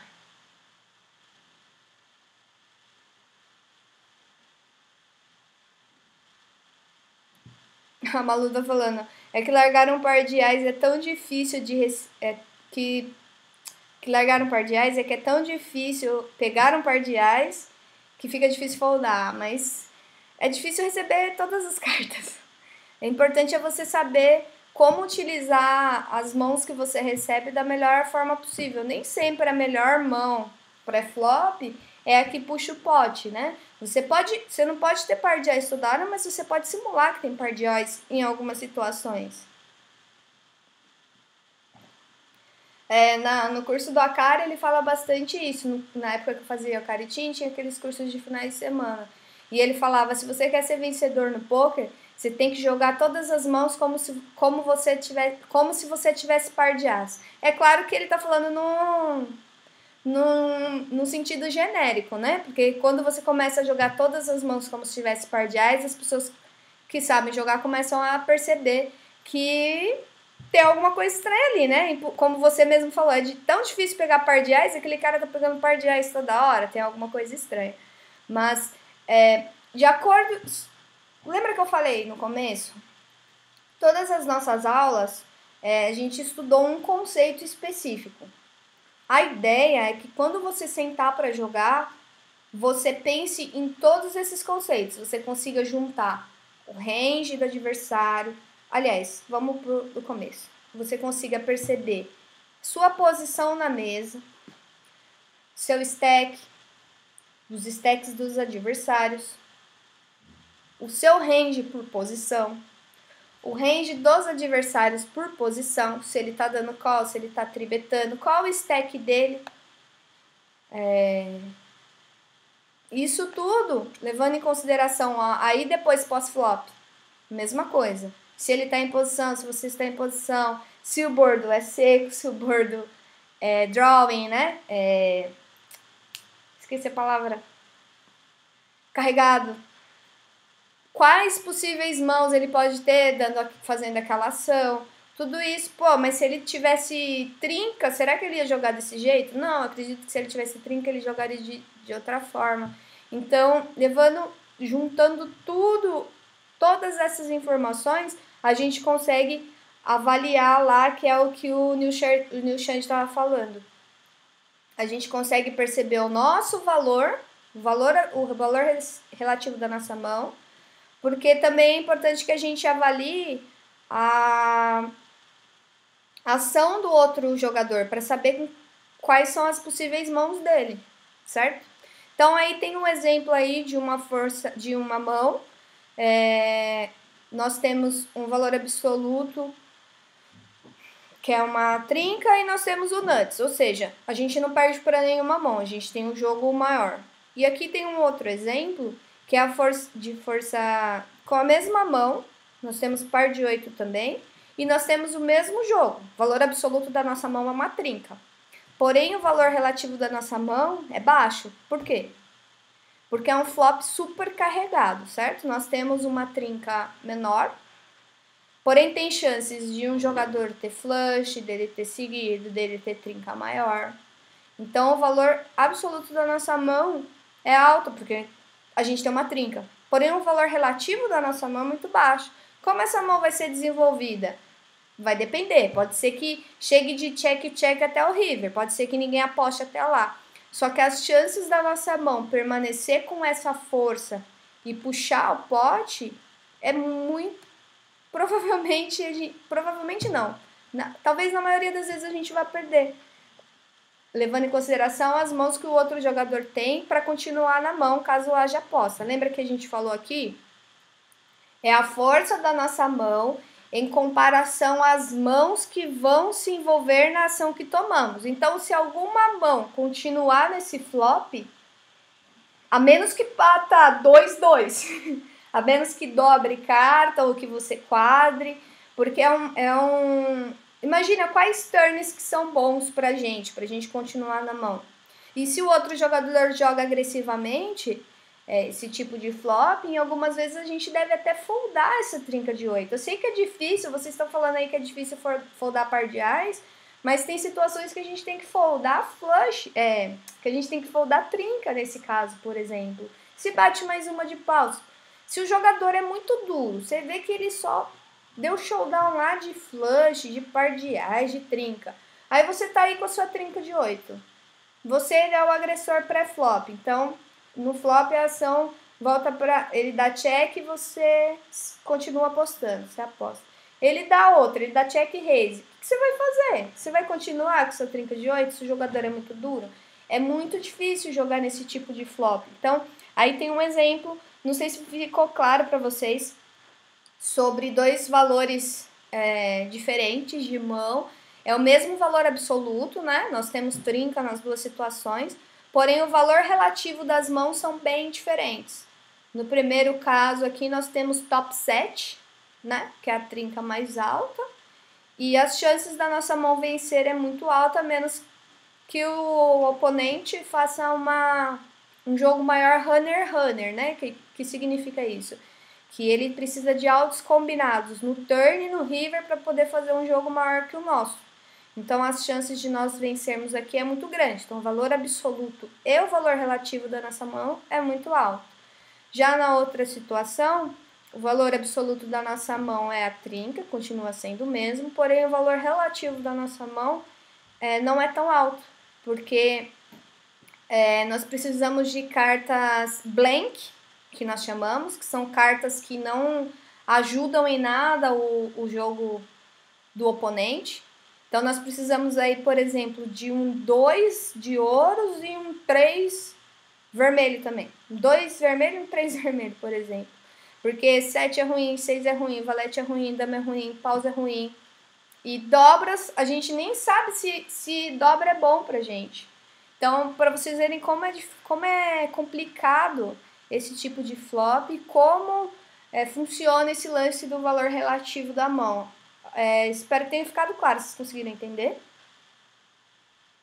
A Malu tá falando, é que largar um par de ais é tão difícil que largar um par de ais é que é tão difícil pegar um par de ais que fica difícil foldar, mas é difícil receber todas as cartas. É importante você saber como utilizar as mãos que você recebe da melhor forma possível. Nem sempre a melhor mão pré-flop é a que puxa o pote, né? Você não pode ter par de ais toda hora, mas você pode simular que tem par de ais em algumas situações. No curso do Akari, ele fala bastante isso. Na época que eu fazia Akari Team, tinha aqueles cursos de finais de semana. E ele falava, se você quer ser vencedor no poker, você tem que jogar todas as mãos como se você tivesse par de as. É claro que ele tá falando no sentido genérico, né? Porque quando você começa a jogar todas as mãos como se tivesse par de as, as pessoas que sabem jogar começam a perceber que tem alguma coisa estranha ali, né? E como você mesmo falou, é de tão difícil pegar par de ais, aquele cara tá pegando par de ais toda hora, tem alguma coisa estranha. Mas, de acordo... Lembra que eu falei no começo? Todas as nossas aulas, a gente estudou um conceito específico. A ideia é que quando você sentar para jogar, você pense em todos esses conceitos. Você consiga juntar o range do adversário. Aliás, vamos pro começo. Você consiga perceber sua posição na mesa, seu stack, os stacks dos adversários, o seu range por posição, o range dos adversários por posição, se ele tá dando call, se ele tá tribetando, qual o stack dele. Isso tudo levando em consideração, aí depois pós-flop, mesma coisa. Se ele tá em posição, se você está em posição, se o bordo é seco, se o bordo drawing, né? Esqueci a palavra. Carregado. Quais possíveis mãos ele pode ter fazendo aquela ação? Tudo isso, pô, mas se ele tivesse trinca, será que ele ia jogar desse jeito? Não, acredito que se ele tivesse trinca, ele jogaria de outra forma. Então, juntando todas essas informações, a gente consegue avaliar lá, que é o que o Neil Shand estava falando. A gente consegue perceber o nosso valor, o valor relativo da nossa mão, porque também é importante que a gente avalie a ação do outro jogador para saber quais são as possíveis mãos dele, certo? Então aí tem um exemplo aí de uma mão. Nós temos um valor absoluto que é uma trinca e nós temos o nuts, ou seja, a gente não perde para nenhuma mão, a gente tem um jogo maior. E aqui tem um outro exemplo que é a força com a mesma mão, nós temos par de 8 também, e nós temos o mesmo jogo. O valor absoluto da nossa mão é uma trinca. Porém, o valor relativo da nossa mão é baixo. Por quê? Porque é um flop super carregado, certo? Nós temos uma trinca menor, porém tem chances de um jogador ter flush, dele ter seguido, dele ter trinca maior. Então, o valor absoluto da nossa mão é alto, porque a gente tem uma trinca. Porém, o valor relativo da nossa mão é muito baixo. Como essa mão vai ser desenvolvida? Vai depender. Pode ser que chegue de check até o river. Pode ser que ninguém aposte até lá. Só que as chances da nossa mão permanecer com essa força e puxar o pote é muito... Provavelmente não. Talvez na maioria das vezes a gente vai perder. Levando em consideração as mãos que o outro jogador tem para continuar na mão, caso haja aposta. Lembra que a gente falou aqui? É a força da nossa mão em comparação às mãos que vão se envolver na ação que tomamos. Então, se alguma mão continuar nesse flop, a menos que bata 2-2, a menos que dobre carta ou que você quadre, porque imagina quais turns que são bons pra gente continuar na mão. E se o outro jogador joga agressivamente, esse tipo de flop, em algumas vezes a gente deve até foldar essa trinca de 8. Eu sei que é difícil, vocês estão falando aí que é difícil foldar par de ais, mas tem situações que a gente tem que foldar flush, que a gente tem que foldar trinca nesse caso, por exemplo. Se bate mais uma de paus. Se o jogador é muito duro, você vê que ele só deu showdown lá de flush, de par de ais, de trinca. Aí você tá aí com a sua trinca de 8. Você é o agressor pré-flop, então no flop a ação volta para... Ele dá check e você continua apostando, você aposta. Ele dá outra, ele dá check e raise. O que você vai fazer? Você vai continuar com sua trinca de 8 se o jogador é muito duro? É muito difícil jogar nesse tipo de flop. Então, aí tem um exemplo, não sei se ficou claro para vocês, sobre dois valores diferentes de mão. É o mesmo valor absoluto, né? Nós temos trinca nas duas situações, porém o valor relativo das mãos são bem diferentes. No primeiro caso aqui nós temos top 7, né? Que é a trinca mais alta, e as chances da nossa mão vencer é muito alta, a menos que o oponente faça um jogo maior runner, né? Que significa isso? Que ele precisa de altos combinados no turn e no river para poder fazer um jogo maior que o nosso. Então, as chances de nós vencermos aqui é muito grande. Então, o valor absoluto e o valor relativo da nossa mão é muito alto. Já na outra situação, o valor absoluto da nossa mão é a trinca, continua sendo o mesmo, porém o valor relativo da nossa mão não é tão alto, porque nós precisamos de cartas blank, que nós chamamos, que são cartas que não ajudam em nada o jogo do oponente. Então, nós precisamos aí, por exemplo, de um 2 de ouros e um 3 vermelho também. 2 vermelho e um 3 vermelho, por exemplo. Porque 7 é ruim, 6 é ruim, valete é ruim, dama é ruim, paus é ruim. E dobras, a gente nem sabe se dobra é bom pra gente. Então, para vocês verem como é complicado esse tipo de flop e como funciona esse lance do valor relativo da mão. Espero que tenha ficado claro, vocês conseguiram entender?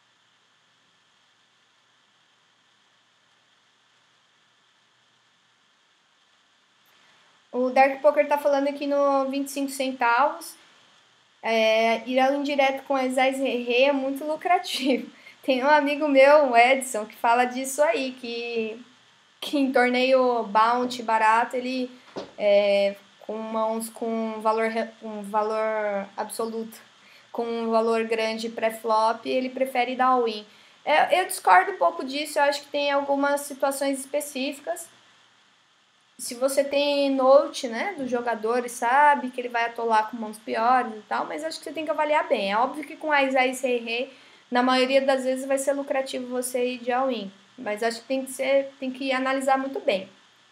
O Dark Poker tá falando aqui no 25 centavos. Ir ao indireto com as Rei é muito lucrativo. Tem um amigo meu, o Edson, que fala disso aí, que em torneio bounty barato, ele com mãos com valor absoluto, com um valor grande pré-flop, ele prefere dar all-in. Eu discordo um pouco disso, eu acho que tem algumas situações específicas. Se você tem note, né, do jogador e sabe que ele vai atolar com mãos piores e tal, mas acho que você tem que avaliar bem. É óbvio que com Ais, Rei, na maioria das vezes vai ser lucrativo você ir de all-in, mas acho que tem que analisar muito bem.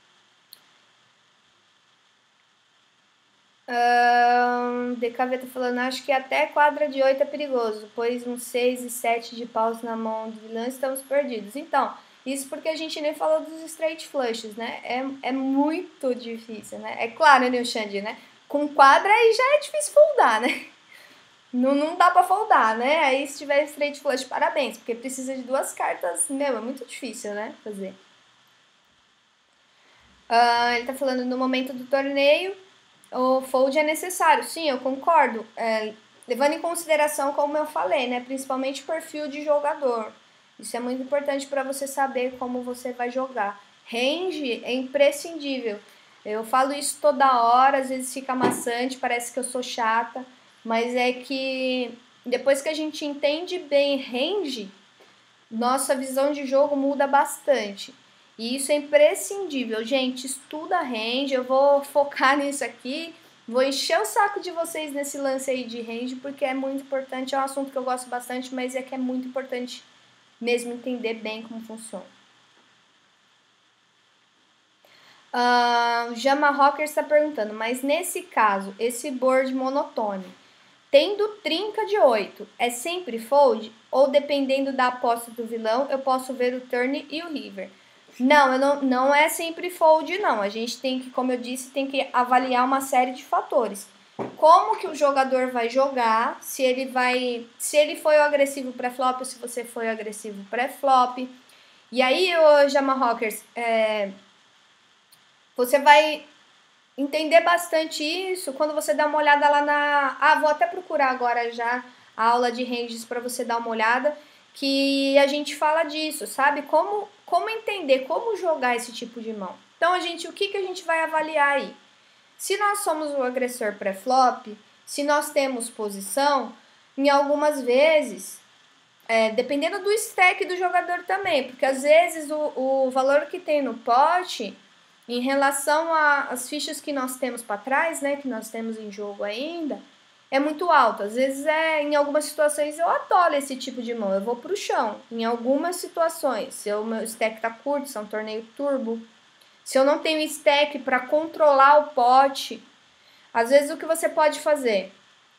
DKV tá falando, acho que até quadra de 8 é perigoso, pois uns 6 e 7 de paus na mão do vilão estamos perdidos. Então, isso porque a gente nem falou dos straight flushes, né? É muito difícil, né? É claro, né, o Xande, né? Com quadra aí já é difícil foldar, né? Não dá pra foldar, né? Aí se tiver straight flush, parabéns, porque precisa de 2 cartas, meu, é muito difícil, né? Fazer. Ele tá falando no momento do torneio, o fold é necessário. Sim, eu concordo. Levando em consideração, como eu falei, né? Principalmente o perfil de jogador. Isso é muito importante para você saber como você vai jogar. Range é imprescindível. Eu falo isso toda hora, às vezes fica maçante, parece que eu sou chata, mas é que depois que a gente entende bem range, nossa visão de jogo muda bastante. E isso é imprescindível. Gente, estuda range, eu vou focar nisso aqui, vou encher o saco de vocês nesse lance aí de range, porque é muito importante, é um assunto que eu gosto bastante, mas é que é muito importante mesmo entender bem como funciona. Jama Rocker está perguntando, mas nesse caso, esse board monotônico, tendo trinca de 8, é sempre fold? Ou dependendo da aposta do vilão, eu posso ver o turn e o river? Não é sempre fold, não. A gente tem que, como eu disse, tem que avaliar uma série de fatores. Como que o jogador vai jogar, se ele foi o agressivo pré-flop ou se você foi o agressivo pré-flop. E aí, Jama Rockers, você vai entender bastante isso quando você dá uma olhada lá na... vou até procurar agora já a aula de ranges para você dar uma olhada, que a gente fala disso, sabe? Como entender, como jogar esse tipo de mão. Então, o que a gente vai avaliar aí? Se nós somos o agressor pré-flop, se nós temos posição, em algumas vezes, dependendo do stack do jogador também, porque às vezes o valor que tem no pote, em relação às fichas que nós temos para trás, né, que nós temos em jogo ainda, é muito alto. Às vezes, em algumas situações, eu atolo esse tipo de mão, eu vou pro chão. Em algumas situações, se o meu stack tá curto, se é um torneio turbo, se eu não tenho stack para controlar o pote, às vezes o que você pode fazer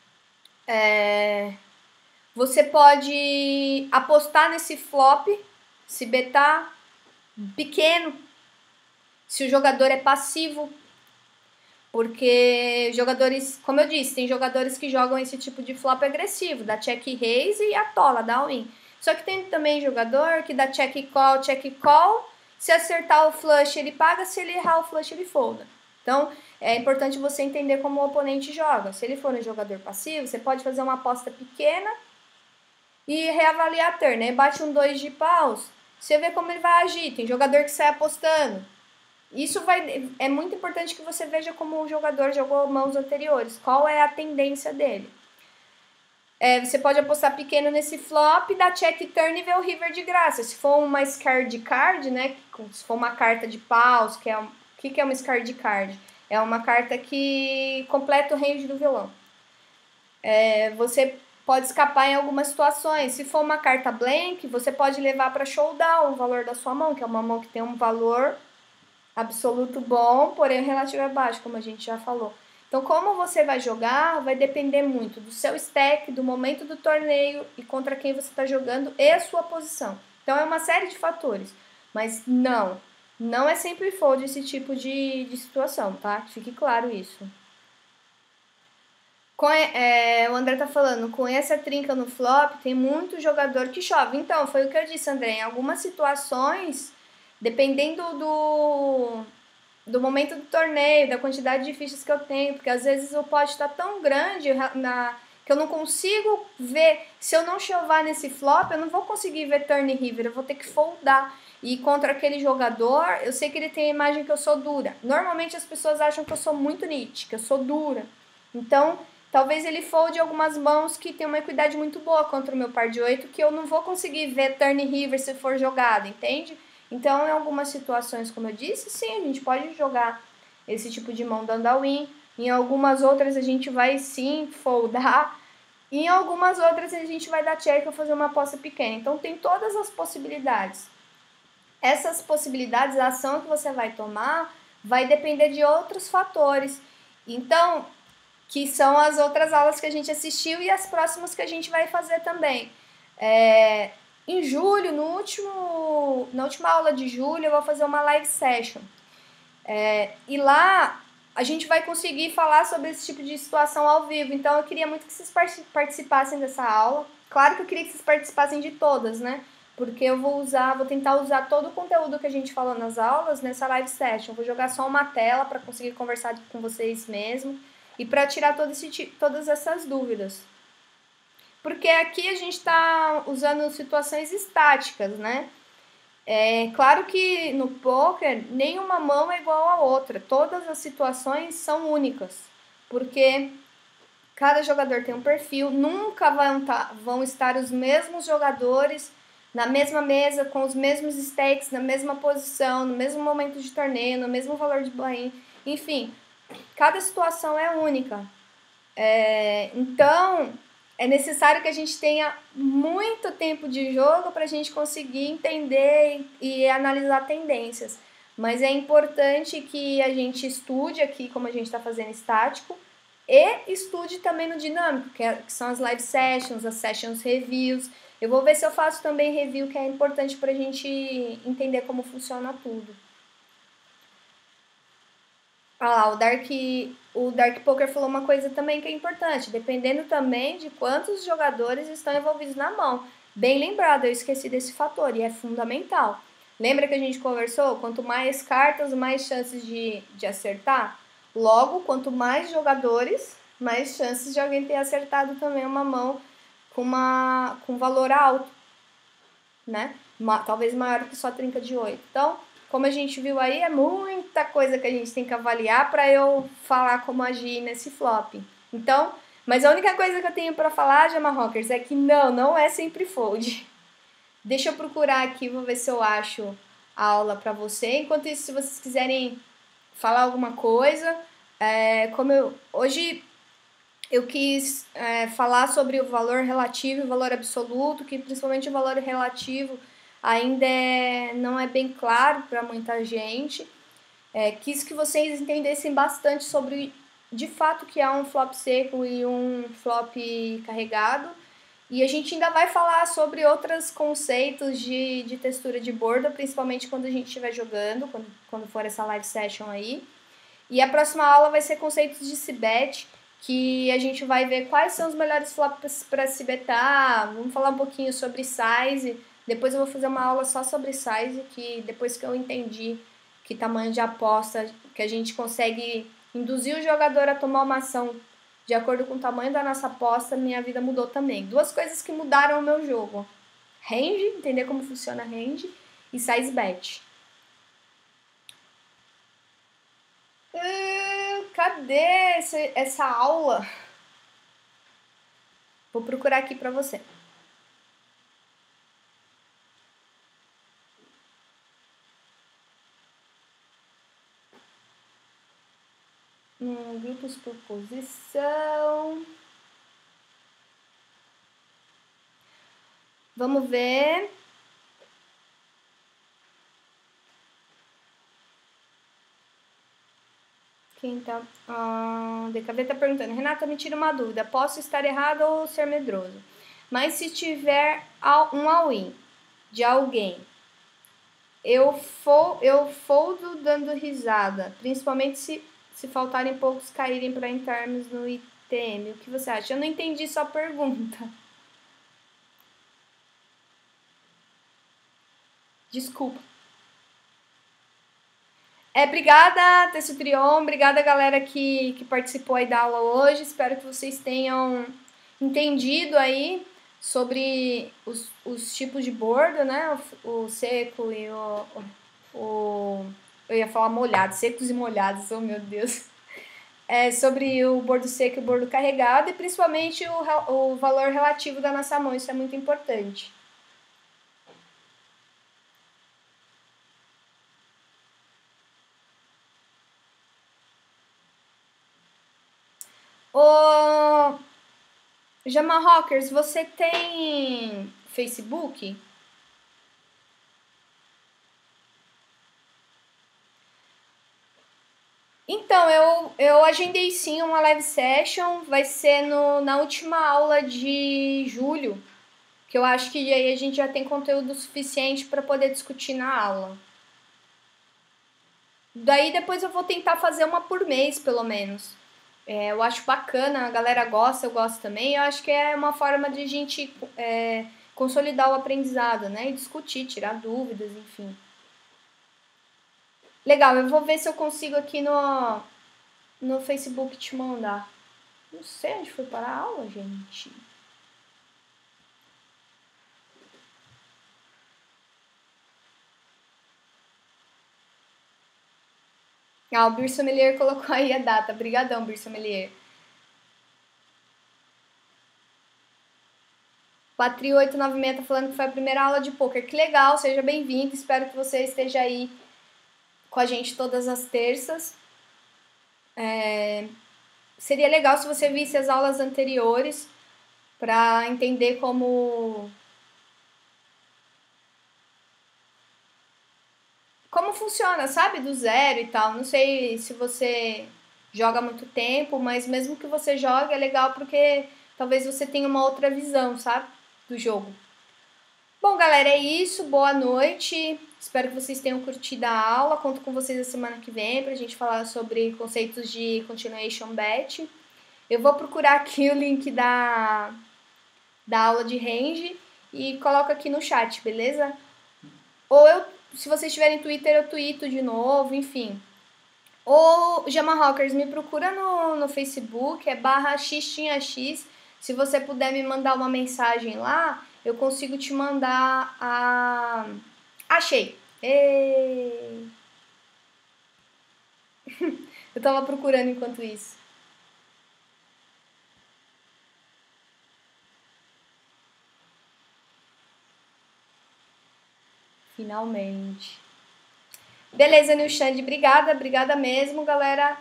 você pode apostar nesse flop, se betar pequeno, se o jogador é passivo, porque jogadores, como eu disse, tem jogadores que jogam esse tipo de flop agressivo, dá check raise e atola, dá all-in. Só que tem também jogador que dá check call, se acertar o flush ele paga, se ele errar o flush ele folda. Então, é importante você entender como o oponente joga. Se ele for um jogador passivo, você pode fazer uma aposta pequena e reavaliar a turn, né? Bate um 2 de paus, você vê como ele vai agir. Tem jogador que sai apostando. É muito importante que você veja como o jogador jogou mãos anteriores, qual é a tendência dele. Você pode apostar pequeno nesse flop, dar check turn e ver o river de graça. Se for uma Scard card, né? Se for uma carta de paus, o que é uma Scard card? É uma carta que completa o range do vilão. Você pode escapar em algumas situações. Se for uma carta blank, você pode levar para showdown o valor da sua mão, que é uma mão que tem um valor absoluto bom, porém relativo é baixo, como a gente já falou. Então, como você vai jogar, vai depender muito do seu stack, do momento do torneio e contra quem você está jogando e a sua posição. Então, é uma série de fatores. Mas não é sempre fold esse tipo de situação, tá? Fique claro isso. O André tá falando, com essa trinca no flop, tem muito jogador que chove. Então, foi o que eu disse, André. Em algumas situações, dependendo do momento do torneio, da quantidade de fichas que eu tenho, porque às vezes o pote está tão grande que eu não consigo ver. Se eu não chovar nesse flop, eu não vou conseguir ver turn river, eu vou ter que foldar. E contra aquele jogador, eu sei que ele tem a imagem que eu sou dura. Normalmente as pessoas acham que eu sou muito nit, que eu sou dura. Então, talvez ele folde algumas mãos que tem uma equidade muito boa contra o meu par de 8, que eu não vou conseguir ver turn river se for jogado, entende? Então, em algumas situações, como eu disse, sim, a gente pode jogar esse tipo de mão dando all-in. Em algumas outras a gente vai sim foldar. E em algumas outras a gente vai dar check ou fazer uma aposta pequena. Então tem todas as possibilidades. Essas possibilidades, a ação que você vai tomar vai depender de outros fatores. Então, que são as outras aulas que a gente assistiu e as próximas que a gente vai fazer também. Em julho, na última aula de julho, eu vou fazer uma live session. E lá a gente vai conseguir falar sobre esse tipo de situação ao vivo. Então eu queria muito que vocês participassem dessa aula. Claro que eu queria que vocês participassem de todas, né? Porque eu vou tentar usar todo o conteúdo que a gente falou nas aulas nessa live session. Eu vou jogar só uma tela para conseguir conversar com vocês mesmo e para tirar todas essas dúvidas. Porque aqui a gente está usando situações estáticas, né? Claro que no poker nenhuma mão é igual a outra, todas as situações são únicas, porque cada jogador tem um perfil, nunca vão estar os mesmos jogadores na mesma mesa, com os mesmos stakes, na mesma posição, no mesmo momento de torneio, no mesmo valor de buy-in, enfim, cada situação é única. Então, é necessário que a gente tenha muito tempo de jogo para a gente conseguir entender e analisar tendências. Mas é importante que a gente estude aqui, como a gente está fazendo estático, e estude também no dinâmico, que são as live sessions, as sessions reviews. Eu vou ver se eu faço também review, que é importante para a gente entender como funciona tudo. Ah, o Dark Poker falou uma coisa também que é importante, dependendo também de quantos jogadores estão envolvidos na mão. Bem lembrado, eu esqueci desse fator e é fundamental. Lembra que a gente conversou? Quanto mais cartas, mais chances de acertar? Logo, quanto mais jogadores, mais chances de alguém ter acertado também uma mão com valor alto, né? Talvez maior que só trinca de 8. Então, como a gente viu aí, é muita coisa que a gente tem que avaliar para eu falar como agir nesse flop. Então, mas a única coisa que eu tenho para falar, Gemma Rockers, é que não é sempre fold. Deixa eu procurar aqui, vou ver se eu acho a aula para você. Enquanto isso, se vocês quiserem falar alguma coisa, hoje eu quis falar sobre o valor relativo e o valor absoluto, que principalmente o valor relativo ainda não é bem claro para muita gente. Quis que vocês entendessem bastante sobre, de fato, que há um flop seco e um flop carregado. E a gente ainda vai falar sobre outros conceitos de textura de borda, principalmente quando a gente estiver jogando, quando for essa live session aí. E a próxima aula vai ser conceitos de cibet, que a gente vai ver quais são os melhores flops para cibetar. Vamos falar um pouquinho sobre size. Depois eu vou fazer uma aula só sobre size, que depois que eu entendi que tamanho de aposta, que a gente consegue induzir o jogador a tomar uma ação de acordo com o tamanho da nossa aposta, minha vida mudou também. Duas coisas que mudaram o meu jogo. Range, entender como funciona range, e size bet. Cadê essa aula? Vou procurar aqui para você. Grupos por posição. Vamos ver. Quem tá. DKV tá perguntando. Renata, me tira uma dúvida. Posso estar errado ou ser medroso? Mas se tiver um all-in de alguém, eu foldo dando risada. Principalmente se faltarem poucos caírem para internos no ITM. O que você acha? Eu não entendi sua pergunta. Desculpa. Obrigada, Tessutrion, obrigada galera que participou aí da aula hoje. Espero que vocês tenham entendido aí sobre os tipos de bordo, né? O seco e eu ia falar molhado, secos e molhados, oh meu Deus. Sobre o bordo seco e o bordo carregado e principalmente o valor relativo da nossa mão, isso é muito importante. Ô, Jama Rockers, você tem Facebook? Então, eu agendei sim uma live session, vai ser na última aula de julho, que eu acho que aí a gente já tem conteúdo suficiente para poder discutir na aula. Daí depois eu vou tentar fazer uma por mês, pelo menos. Eu acho bacana, a galera gosta, eu gosto também. Eu acho que é uma forma de a gente consolidar o aprendizado, né? E discutir, tirar dúvidas, enfim. Legal, eu vou ver se eu consigo aqui no Facebook te mandar. Não sei onde foi parar a aula, gente. Ah, o Bir Sommelier colocou aí a data. Obrigadão, Bir Sommelier. 4896 tá falando que foi a primeira aula de poker. Que legal, seja bem-vindo. Espero que você esteja aí com a gente todas as terças. Seria legal se você visse as aulas anteriores para entender como funciona, sabe? Do zero e tal. Não sei se você joga há muito tempo, mas mesmo que você jogue é legal porque talvez você tenha uma outra visão, sabe? Do jogo. Bom, galera, é isso. Boa noite. Espero que vocês tenham curtido a aula. Conto com vocês a semana que vem pra gente falar sobre conceitos de continuation bet. Eu vou procurar aqui o link da aula de range e coloco aqui no chat, beleza? Ou se vocês tiverem Twitter, eu tweeto de novo, enfim. Ou Jama Rockers, me procura no Facebook, é /x. Se você puder me mandar uma mensagem lá, eu consigo te mandar a... Achei! Ei. Eu tava procurando enquanto isso. Finalmente. Beleza, Nilxande, obrigada mesmo, galera.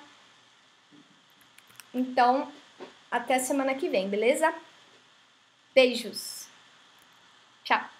Então, até semana que vem, beleza? Beijos. Tchau.